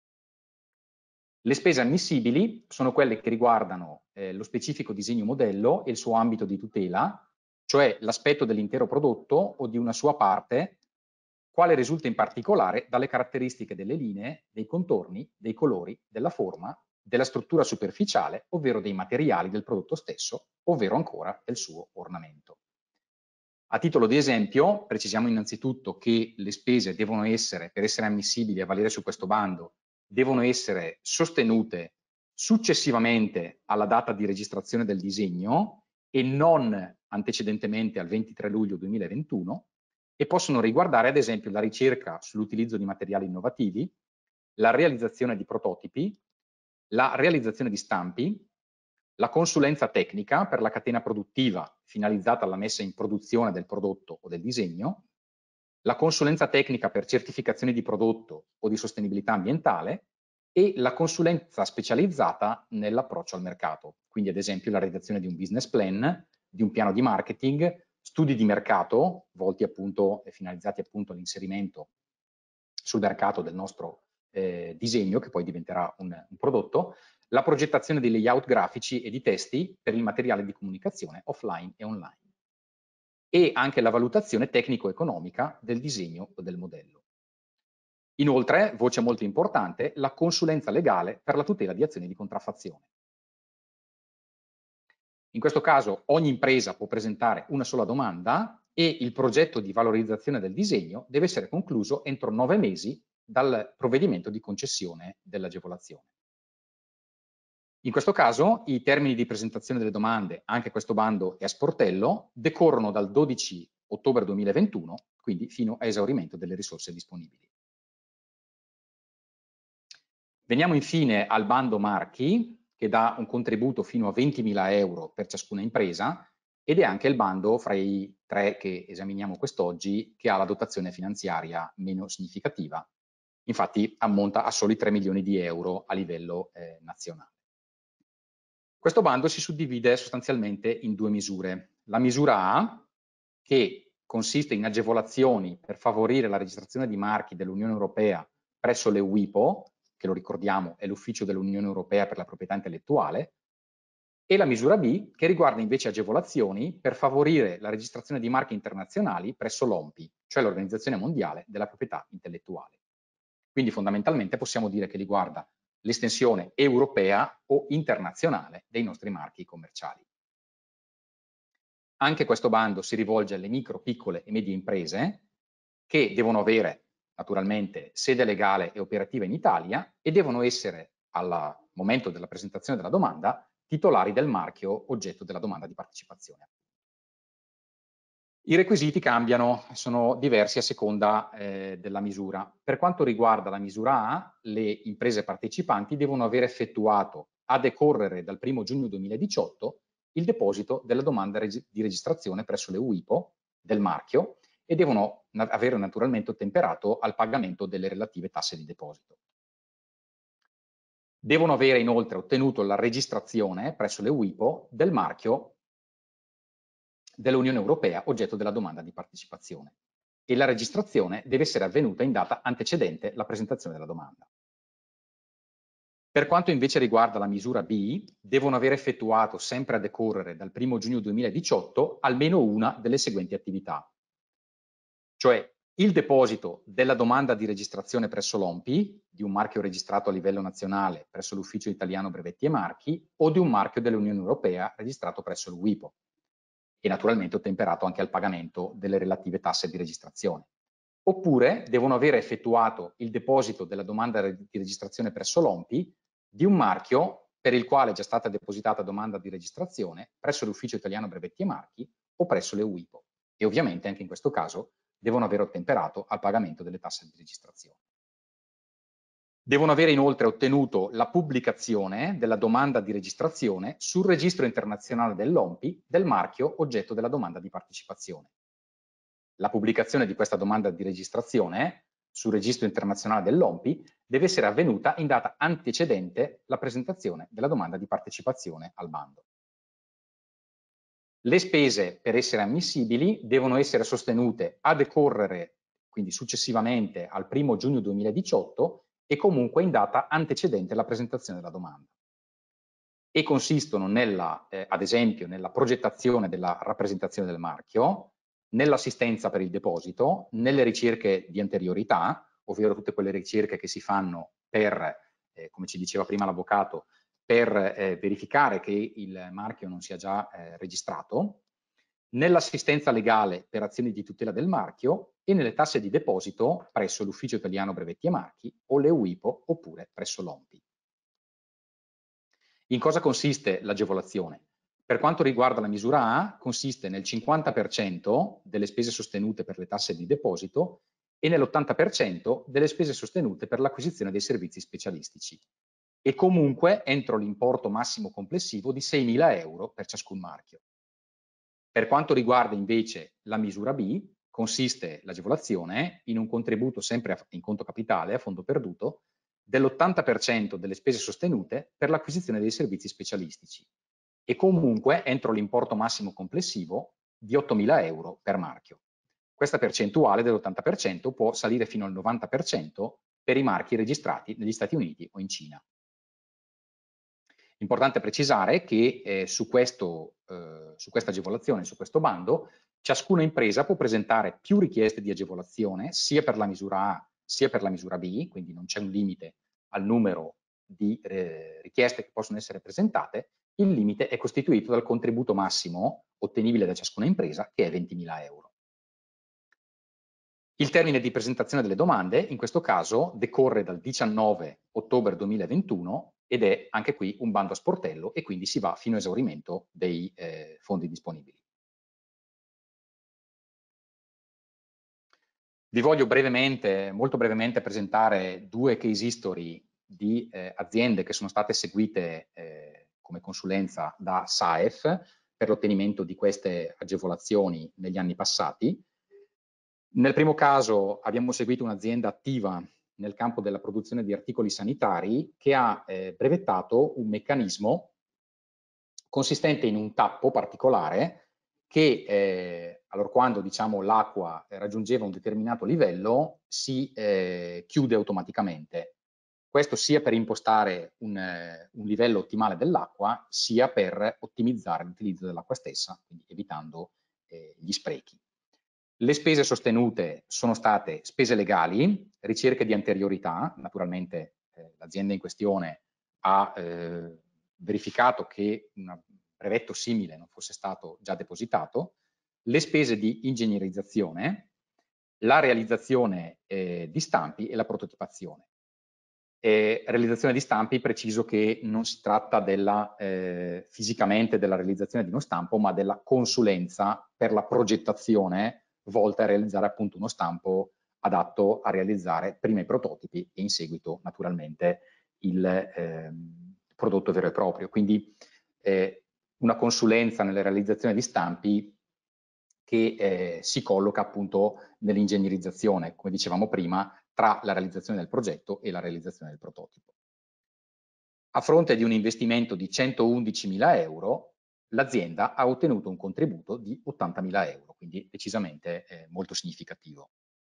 Le spese ammissibili sono quelle che riguardano eh, lo specifico disegno modello e il suo ambito di tutela, cioè l'aspetto dell'intero prodotto o di una sua parte, quale risulta in particolare dalle caratteristiche delle linee, dei contorni, dei colori, della forma, della struttura superficiale, ovvero dei materiali del prodotto stesso, ovvero ancora del suo ornamento. A titolo di esempio, precisiamo innanzitutto che le spese devono essere, per essere ammissibili a valere su questo bando, devono essere sostenute successivamente alla data di registrazione del disegno e non antecedentemente al ventitré luglio duemilaventuno, e possono riguardare ad esempio la ricerca sull'utilizzo di materiali innovativi, la realizzazione di prototipi, la realizzazione di stampi, la consulenza tecnica per la catena produttiva finalizzata alla messa in produzione del prodotto o del disegno, la consulenza tecnica per certificazioni di prodotto o di sostenibilità ambientale e la consulenza specializzata nell'approccio al mercato, quindi ad esempio la redazione di un business plan, di un piano di marketing, studi di mercato volti appunto e finalizzati appunto all'inserimento sul mercato del nostro eh, disegno che poi diventerà un, un prodotto, la progettazione dei layout grafici e di testi per il materiale di comunicazione offline e online e anche la valutazione tecnico-economica del disegno o del modello. Inoltre, voce molto importante, la consulenza legale per la tutela di azioni di contraffazione. In questo caso ogni impresa può presentare una sola domanda e il progetto di valorizzazione del disegno deve essere concluso entro nove mesi dal provvedimento di concessione dell'agevolazione. In questo caso i termini di presentazione delle domande, anche questo bando è a sportello, decorrono dal dodici ottobre duemilaventuno, quindi fino a esaurimento delle risorse disponibili. Veniamo infine al bando marchi, che dà un contributo fino a ventimila euro per ciascuna impresa ed è anche il bando fra i tre che esaminiamo quest'oggi che ha la dotazione finanziaria meno significativa. Infatti ammonta a soli tre milioni di euro a livello eh, nazionale. Questo bando si suddivide sostanzialmente in due misure. La misura A, che consiste in agevolazioni per favorire la registrazione di marchi dell'Unione Europea presso le U I P O, che lo ricordiamo è l'Ufficio dell'Unione Europea per la Proprietà Intellettuale, e la misura B, che riguarda invece agevolazioni per favorire la registrazione di marchi internazionali presso l'O M P I, cioè l'Organizzazione Mondiale della Proprietà Intellettuale. Quindi fondamentalmente possiamo dire che riguarda l'estensione europea o internazionale dei nostri marchi commerciali. Anche questo bando si rivolge alle micro, piccole e medie imprese che devono avere naturalmente sede legale e operativa in Italia e devono essere al momento della presentazione della domanda titolari del marchio oggetto della domanda di partecipazione. I requisiti cambiano, sono diversi a seconda eh, della misura. Per quanto riguarda la misura A, le imprese partecipanti devono aver effettuato a decorrere dal primo giugno duemiladiciotto il deposito della domanda reg- di registrazione presso le U I P O del marchio e devono na- avere naturalmente ottemperato al pagamento delle relative tasse di deposito. Devono avere inoltre ottenuto la registrazione presso le U I P O del marchio dell'Unione Europea oggetto della domanda di partecipazione e la registrazione deve essere avvenuta in data antecedente la presentazione della domanda. Per quanto invece riguarda la misura B, devono aver effettuato sempre a decorrere dal primo giugno duemiladiciotto almeno una delle seguenti attività, cioè il deposito della domanda di registrazione presso l'O M P I, di un marchio registrato a livello nazionale presso l'Ufficio Italiano Brevetti e Marchi o di un marchio dell'Unione Europea registrato presso l'U I P O e naturalmente ottemperato anche al pagamento delle relative tasse di registrazione. Oppure devono aver effettuato il deposito della domanda di registrazione presso l'O M P I di un marchio per il quale è già stata depositata domanda di registrazione presso l'Ufficio Italiano Brevetti e Marchi o presso le U I P O e ovviamente anche in questo caso devono aver ottemperato al pagamento delle tasse di registrazione. Devono avere inoltre ottenuto la pubblicazione della domanda di registrazione sul registro internazionale dell'O M P I del marchio oggetto della domanda di partecipazione. La pubblicazione di questa domanda di registrazione sul registro internazionale dell'O M P I deve essere avvenuta in data antecedente la presentazione della domanda di partecipazione al bando. Le spese per essere ammissibili devono essere sostenute a decorrere, quindi successivamente al primo giugno duemiladiciotto e comunque in data antecedente alla presentazione della domanda. E consistono nella, eh, ad esempio, nella progettazione della rappresentazione del marchio, nell'assistenza per il deposito, nelle ricerche di anteriorità, ovvero tutte quelle ricerche che si fanno per, eh, come ci diceva prima l'avvocato, per eh, verificare che il marchio non sia già eh, registrato, nell'assistenza legale per azioni di tutela del marchio e nelle tasse di deposito presso l'Ufficio Italiano Brevetti e Marchi o le U I P O oppure presso l'O M P I. In cosa consiste l'agevolazione? Per quanto riguarda la misura A, consiste nel cinquanta per cento delle spese sostenute per le tasse di deposito e nell'ottanta per cento delle spese sostenute per l'acquisizione dei servizi specialistici e comunque entro l'importo massimo complessivo di seimila euro per ciascun marchio. Per quanto riguarda invece la misura B, consiste l'agevolazione in un contributo sempre in conto capitale a fondo perduto dell'ottanta per cento delle spese sostenute per l'acquisizione dei servizi specialistici e comunque entro l'importo massimo complessivo di ottomila euro per marchio. Questa percentuale dell'ottanta per cento può salire fino al novanta per cento per i marchi registrati negli Stati Uniti o in Cina. Importante precisare che eh, su, questo, eh, su questa agevolazione, su questo bando, ciascuna impresa può presentare più richieste di agevolazione sia per la misura A sia per la misura B, quindi non c'è un limite al numero di eh, richieste che possono essere presentate, il limite è costituito dal contributo massimo ottenibile da ciascuna impresa che è ventimila euro. Il termine di presentazione delle domande in questo caso decorre dal diciannove ottobre duemilaventuno ed è anche qui un bando a sportello e quindi si va fino a esaurimento dei eh, fondi disponibili. Vi voglio brevemente, molto brevemente presentare due case history di eh, aziende che sono state seguite eh, come consulenza da S A E F per l'ottenimento di queste agevolazioni negli anni passati. Nel primo caso abbiamo seguito un'azienda attiva nel campo della produzione di articoli sanitari che ha eh, brevettato un meccanismo consistente in un tappo particolare che eh, allorquando diciamo, l'acqua raggiungeva un determinato livello si eh, chiude automaticamente. Questo sia per impostare un, eh, un livello ottimale dell'acqua sia per ottimizzare l'utilizzo dell'acqua stessa, quindi evitando eh, gli sprechi. Le spese sostenute sono state spese legali, ricerche di anteriorità, naturalmente eh, l'azienda in questione ha eh, verificato che un brevetto simile non fosse stato già depositato, le spese di ingegnerizzazione, la realizzazione eh, di stampi e la prototipazione. E realizzazione di stampi, preciso che non si tratta della, eh, fisicamente della realizzazione di uno stampo, ma della consulenza per la progettazione volta a realizzare appunto uno stampo adatto a realizzare prima i prototipi e in seguito naturalmente il eh, prodotto vero e proprio. Quindi eh, una consulenza nella realizzazione di stampi che eh, si colloca appunto nell'ingegnerizzazione, come dicevamo prima, tra la realizzazione del progetto e la realizzazione del prototipo. A fronte di un investimento di centoundicimila euro, l'azienda ha ottenuto un contributo di ottantamila euro, quindi decisamente eh, molto significativo.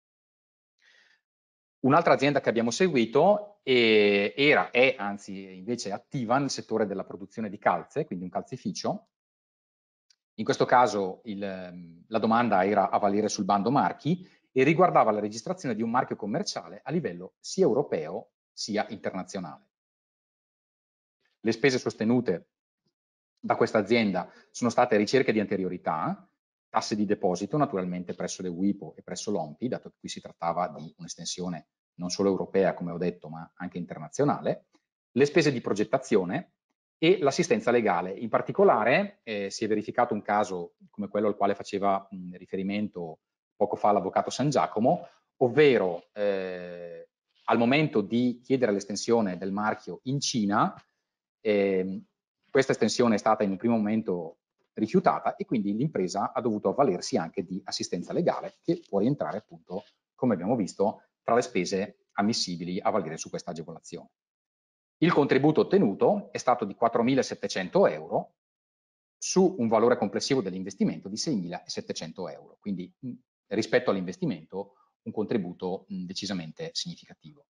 Un'altra azienda che abbiamo seguito eh, era, è anzi invece attiva nel settore della produzione di calze, quindi un calzificio. In questo caso il, la domanda era a valere sul bando marchi e riguardava la registrazione di un marchio commerciale a livello sia europeo sia internazionale. Le spese sostenute da questa azienda sono state ricerche di anteriorità, tasse di deposito naturalmente presso le WIPO e presso l'O M P I, dato che qui si trattava di un'estensione non solo europea, come ho detto, ma anche internazionale, le spese di progettazione e l'assistenza legale. In particolare eh, si è verificato un caso come quello al quale faceva mh, riferimento poco fa l'avvocato San Giacomo, ovvero eh, al momento di chiedere l'estensione del marchio in Cina, eh, questa estensione è stata in un primo momento rifiutata e quindi l'impresa ha dovuto avvalersi anche di assistenza legale che può rientrare appunto, come abbiamo visto, tra le spese ammissibili a valere su questa agevolazione. Il contributo ottenuto è stato di quattromilasettecento euro su un valore complessivo dell'investimento di seimilasettecento euro, quindi mh, rispetto all'investimento un contributo mh, decisamente significativo.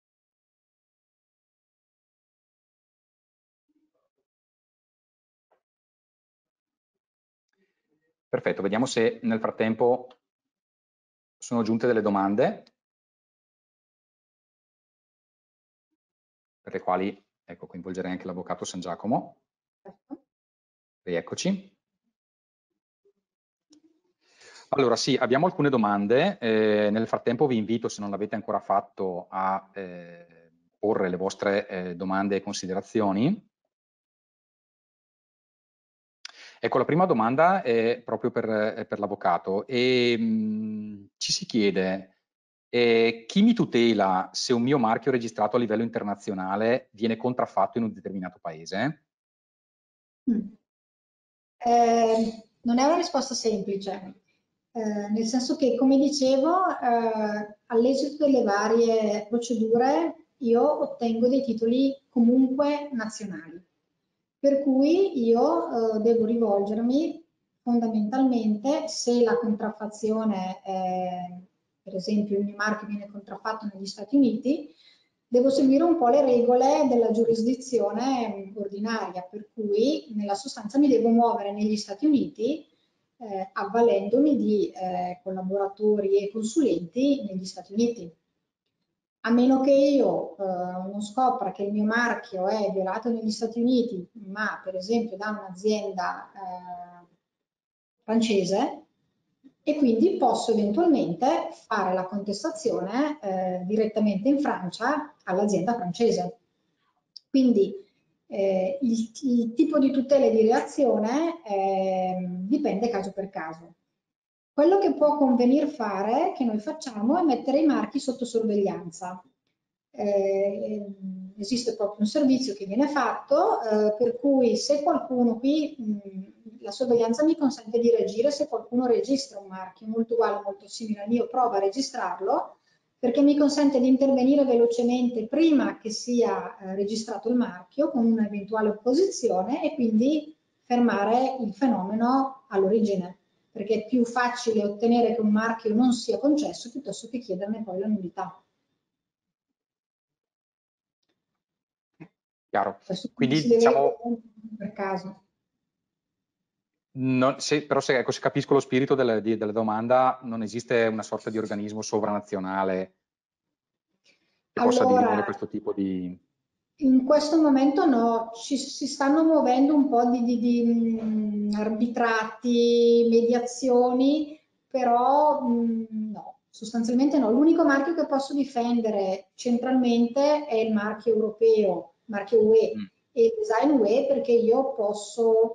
Perfetto, vediamo se nel frattempo sono giunte delle domande per le quali, ecco, coinvolgerei anche l'avvocato San Giacomo. Rieccoci. Allora sì, abbiamo alcune domande, eh, nel frattempo vi invito, se non l'avete ancora fatto, a eh, porre le vostre eh, domande e considerazioni. Ecco, la prima domanda è proprio per, per l'avvocato e mh, ci si chiede eh, chi mi tutela se un mio marchio registrato a livello internazionale viene contraffatto in un determinato paese? Mm. Eh, non è una risposta semplice, eh, nel senso che, come dicevo, eh, all'esito delle varie procedure io ottengo dei titoli comunque nazionali, per cui io eh, devo rivolgermi fondamentalmente, se la contraffazione, è, per esempio il mio marchio viene contraffatto negli Stati Uniti, devo seguire un po' le regole della giurisdizione ordinaria, per cui nella sostanza mi devo muovere negli Stati Uniti eh, avvalendomi di eh, collaboratori e consulenti negli Stati Uniti. A meno che io eh, non scopra che il mio marchio è violato negli Stati Uniti, ma per esempio da un'azienda eh, francese, e quindi posso eventualmente fare la contestazione eh, direttamente in Francia all'azienda francese. Quindi eh, il, il tipo di tutela e di reazione eh, dipende caso per caso. Quello che può convenir fare, che noi facciamo, è mettere i marchi sotto sorveglianza. Eh, esiste proprio un servizio che viene fatto, eh, per cui se qualcuno qui, mh, la sorveglianza mi consente di reagire se qualcuno registra un marchio molto uguale, molto simile al mio, prova a registrarlo, perché mi consente di intervenire velocemente prima che sia eh, registrato il marchio con un'eventuale opposizione e quindi fermare il fenomeno all'origine, perché è più facile ottenere che un marchio non sia concesso piuttosto che chiederne poi la nullità. Chiaro. Quindi Quindi si deve diciamo, per caso. non, se, però se, ecco, se capisco lo spirito della, di, della domanda, non esiste una sorta di organismo sovranazionale che possa Allora, dirimere questo tipo di... in questo momento no, ci, si stanno muovendo un po' di, di, di mh, arbitrati, mediazioni, però mh, no, sostanzialmente no. L'unico marchio che posso difendere centralmente è il marchio europeo, marchio U E, mm. e il design U E, perché io posso,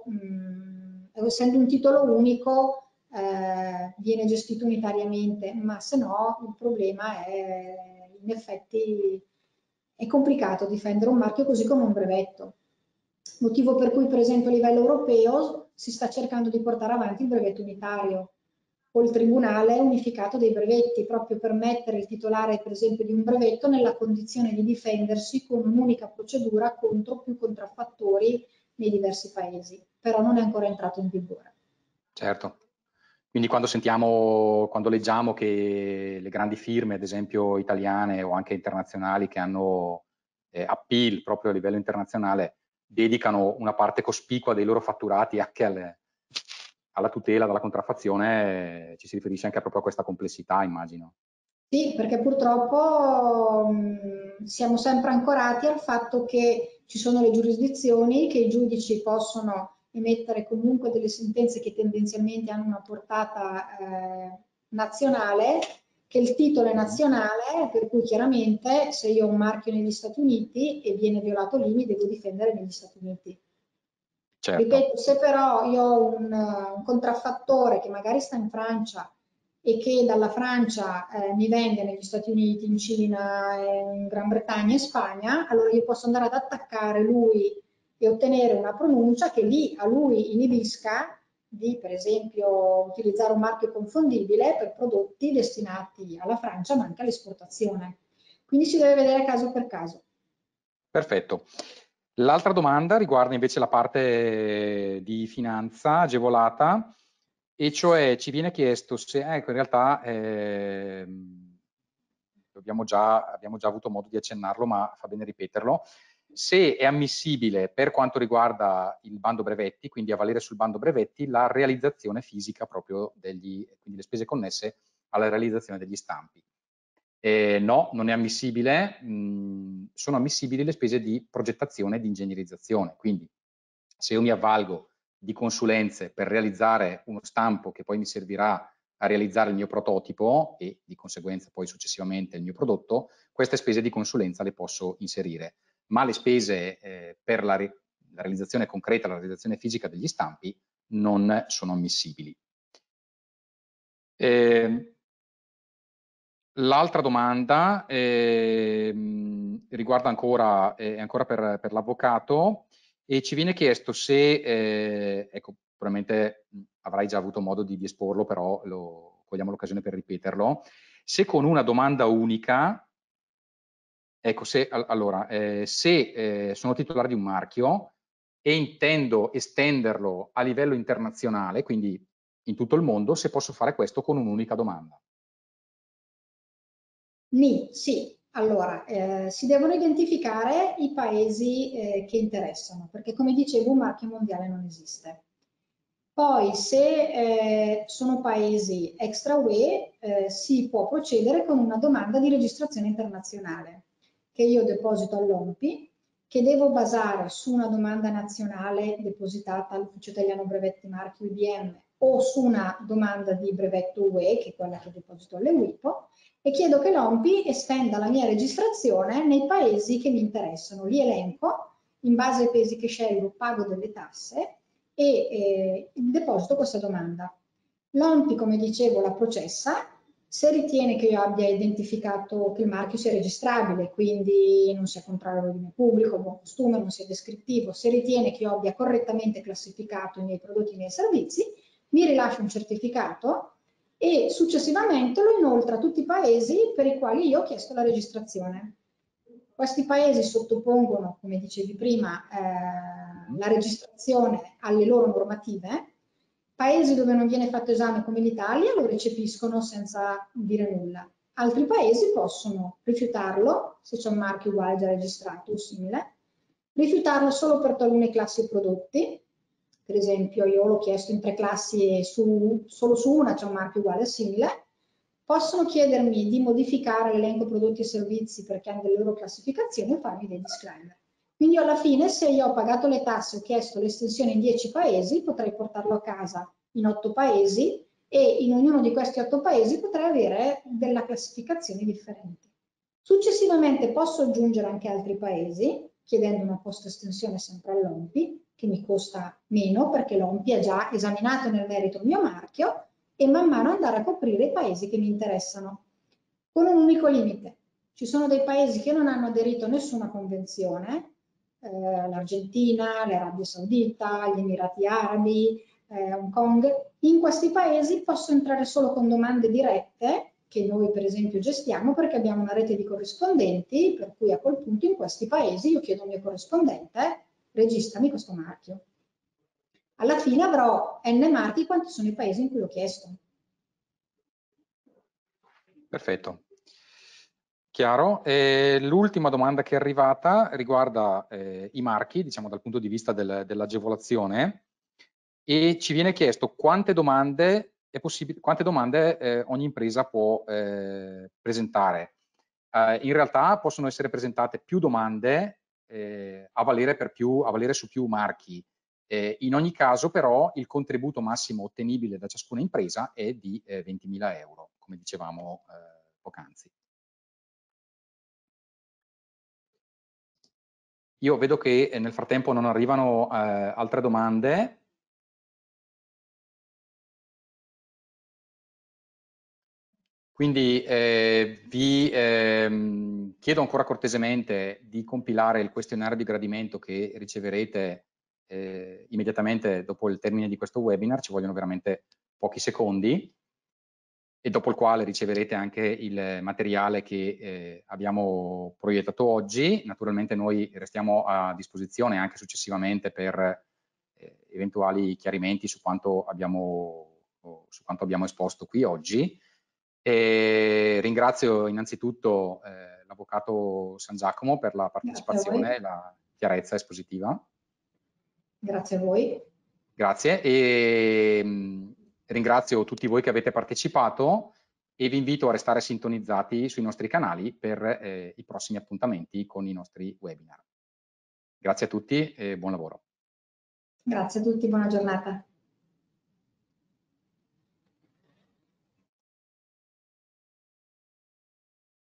mh, essendo un titolo unico, eh, viene gestito unitariamente, ma se no il problema è, in effetti, è complicato difendere un marchio così come un brevetto. Motivo per cui, per esempio, a livello europeo si sta cercando di portare avanti il brevetto unitario o il tribunale unificato dei brevetti, proprio per mettere il titolare, per esempio, di un brevetto nella condizione di difendersi con un'unica procedura contro più contraffattori nei diversi paesi, però non è ancora entrato in vigore. Certo. Quindi quando sentiamo, quando leggiamo che le grandi firme, ad esempio italiane o anche internazionali, che hanno eh, appeal proprio a livello internazionale, dedicano una parte cospicua dei loro fatturati anche alle, alla tutela dalla contraffazione, eh, ci si riferisce anche proprio a questa complessità, immagino. Sì, perché purtroppo mh, siamo sempre ancorati al fatto che ci sono le giurisdizioni, che i giudici possono emettere comunque delle sentenze che tendenzialmente hanno una portata eh, nazionale, che il titolo è nazionale, per cui chiaramente se io ho un marchio negli Stati Uniti e viene violato lì, mi devo difendere negli Stati Uniti. Certo. Ripeto, se però io ho un, un contraffattore che magari sta in Francia e che dalla Francia eh, mi vende negli Stati Uniti, in Cina, in Gran Bretagna e Spagna, allora io posso andare ad attaccare lui e ottenere una pronuncia che lì a lui inibisca di, per esempio, utilizzare un marchio confondibile per prodotti destinati alla Francia ma anche all'esportazione. Quindi si deve vedere caso per caso. Perfetto. L'altra domanda riguarda invece la parte di finanza agevolata, e cioè ci viene chiesto se, ecco, in realtà eh, abbiamo, già, abbiamo già avuto modo di accennarlo, ma fa bene ripeterlo, se è ammissibile per quanto riguarda il bando brevetti, quindi a valere sul bando brevetti, la realizzazione fisica proprio degli, quindi le spese connesse alla realizzazione degli stampi. Eh, no, non è ammissibile, mh, sono ammissibili le spese di progettazione e di ingegnerizzazione, quindi se io mi avvalgo di consulenze per realizzare uno stampo che poi mi servirà a realizzare il mio prototipo e di conseguenza poi successivamente il mio prodotto, queste spese di consulenza le posso inserire, ma le spese eh, per la, re la realizzazione concreta, la realizzazione fisica degli stampi non sono ammissibili. Eh, L'altra domanda eh, riguarda ancora, eh, ancora per, per l'avvocato, e ci viene chiesto se, eh, ecco, probabilmente avrai già avuto modo di, di esporlo, però lo, cogliamo l'occasione per ripeterlo, se con una domanda unica, ecco, se, allora, eh, se eh, sono titolare di un marchio e intendo estenderlo a livello internazionale, quindi in tutto il mondo, se posso fare questo con un'unica domanda. Ni, sì, allora eh, si devono identificare i paesi eh, che interessano, perché come dicevo un marchio mondiale non esiste. Poi se eh, sono paesi extra U E eh, si può procedere con una domanda di registrazione internazionale che io deposito all'O M P I, che devo basare su una domanda nazionale depositata all'Ufficio Italiano Brevetti Marchi U I B M o su una domanda di brevetto U E, che è quella che deposito alle WIPO, e chiedo che l'O M P I estenda la mia registrazione nei paesi che mi interessano. Li elenco, in base ai paesi che scelgo pago delle tasse e eh, deposito questa domanda. L'O M P I, come dicevo, la processa. Se ritiene che io abbia identificato che il marchio sia registrabile, quindi non sia contrario all'ordine pubblico, buon costume, non sia descrittivo, se ritiene che io abbia correttamente classificato i miei prodotti e i miei servizi, mi rilascia un certificato e successivamente lo inoltra a tutti i paesi per i quali io ho chiesto la registrazione. Questi paesi sottopongono, come dicevi prima, eh, la registrazione alle loro normative. Paesi dove non viene fatto esame come l'Italia lo recepiscono senza dire nulla. Altri paesi possono rifiutarlo se c'è un marchio uguale già registrato o simile, rifiutarlo solo per talune classi e prodotti. Per esempio io l'ho chiesto in tre classi e su, solo su una c'è un marchio uguale o simile. Possono chiedermi di modificare l'elenco prodotti e servizi perché hanno delle loro classificazioni e farmi dei disclaimer. Quindi alla fine, se io ho pagato le tasse e ho chiesto l'estensione in dieci paesi, potrei portarlo a casa in otto paesi e in ognuno di questi otto paesi potrei avere delle classificazioni differenti. Successivamente posso aggiungere anche altri paesi, chiedendo una post estensione sempre all'O M P I, che mi costa meno perché l'O M P I ha già esaminato nel merito il mio marchio, e man mano andare a coprire i paesi che mi interessano. Con un unico limite: ci sono dei paesi che non hanno aderito a nessuna convenzione, eh, l'Argentina, l'Arabia Saudita, gli Emirati Arabi, eh, Hong Kong. In questi paesi posso entrare solo con domande dirette, che noi per esempio gestiamo perché abbiamo una rete di corrispondenti, per cui a quel punto in questi paesi io chiedo al mio corrispondente: registrami questo marchio. Alla fine avrò n marchi quanti sono i paesi in cui l'ho chiesto. Perfetto. Chiaro. Eh, l'ultima domanda che è arrivata riguarda eh, i marchi, diciamo dal punto di vista del, dell'agevolazione, e ci viene chiesto quante domande è possibile, quante domande eh, ogni impresa può eh, presentare. Eh, in realtà possono essere presentate più domande eh, a valere per più, a valere su più marchi. Eh, in ogni caso però il contributo massimo ottenibile da ciascuna impresa è di eh, ventimila euro, come dicevamo eh, poc'anzi. Io vedo che nel frattempo non arrivano eh, altre domande. Quindi eh, vi ehm, chiedo ancora cortesemente di compilare il questionario di gradimento che riceverete eh, immediatamente dopo il termine di questo webinar, ci vogliono veramente pochi secondi, e dopo il quale riceverete anche il materiale che eh, abbiamo proiettato oggi. Naturalmente noi restiamo a disposizione anche successivamente per eh, eventuali chiarimenti su quanto abbiamo, su quanto abbiamo esposto qui oggi. E ringrazio innanzitutto eh, l'avvocato San Giacomo per la partecipazione e la chiarezza espositiva. Grazie a voi. Grazie, e mh, ringrazio tutti voi che avete partecipato e vi invito a restare sintonizzati sui nostri canali per eh, i prossimi appuntamenti con i nostri webinar. Grazie a tutti e buon lavoro. Grazie a tutti, buona giornata.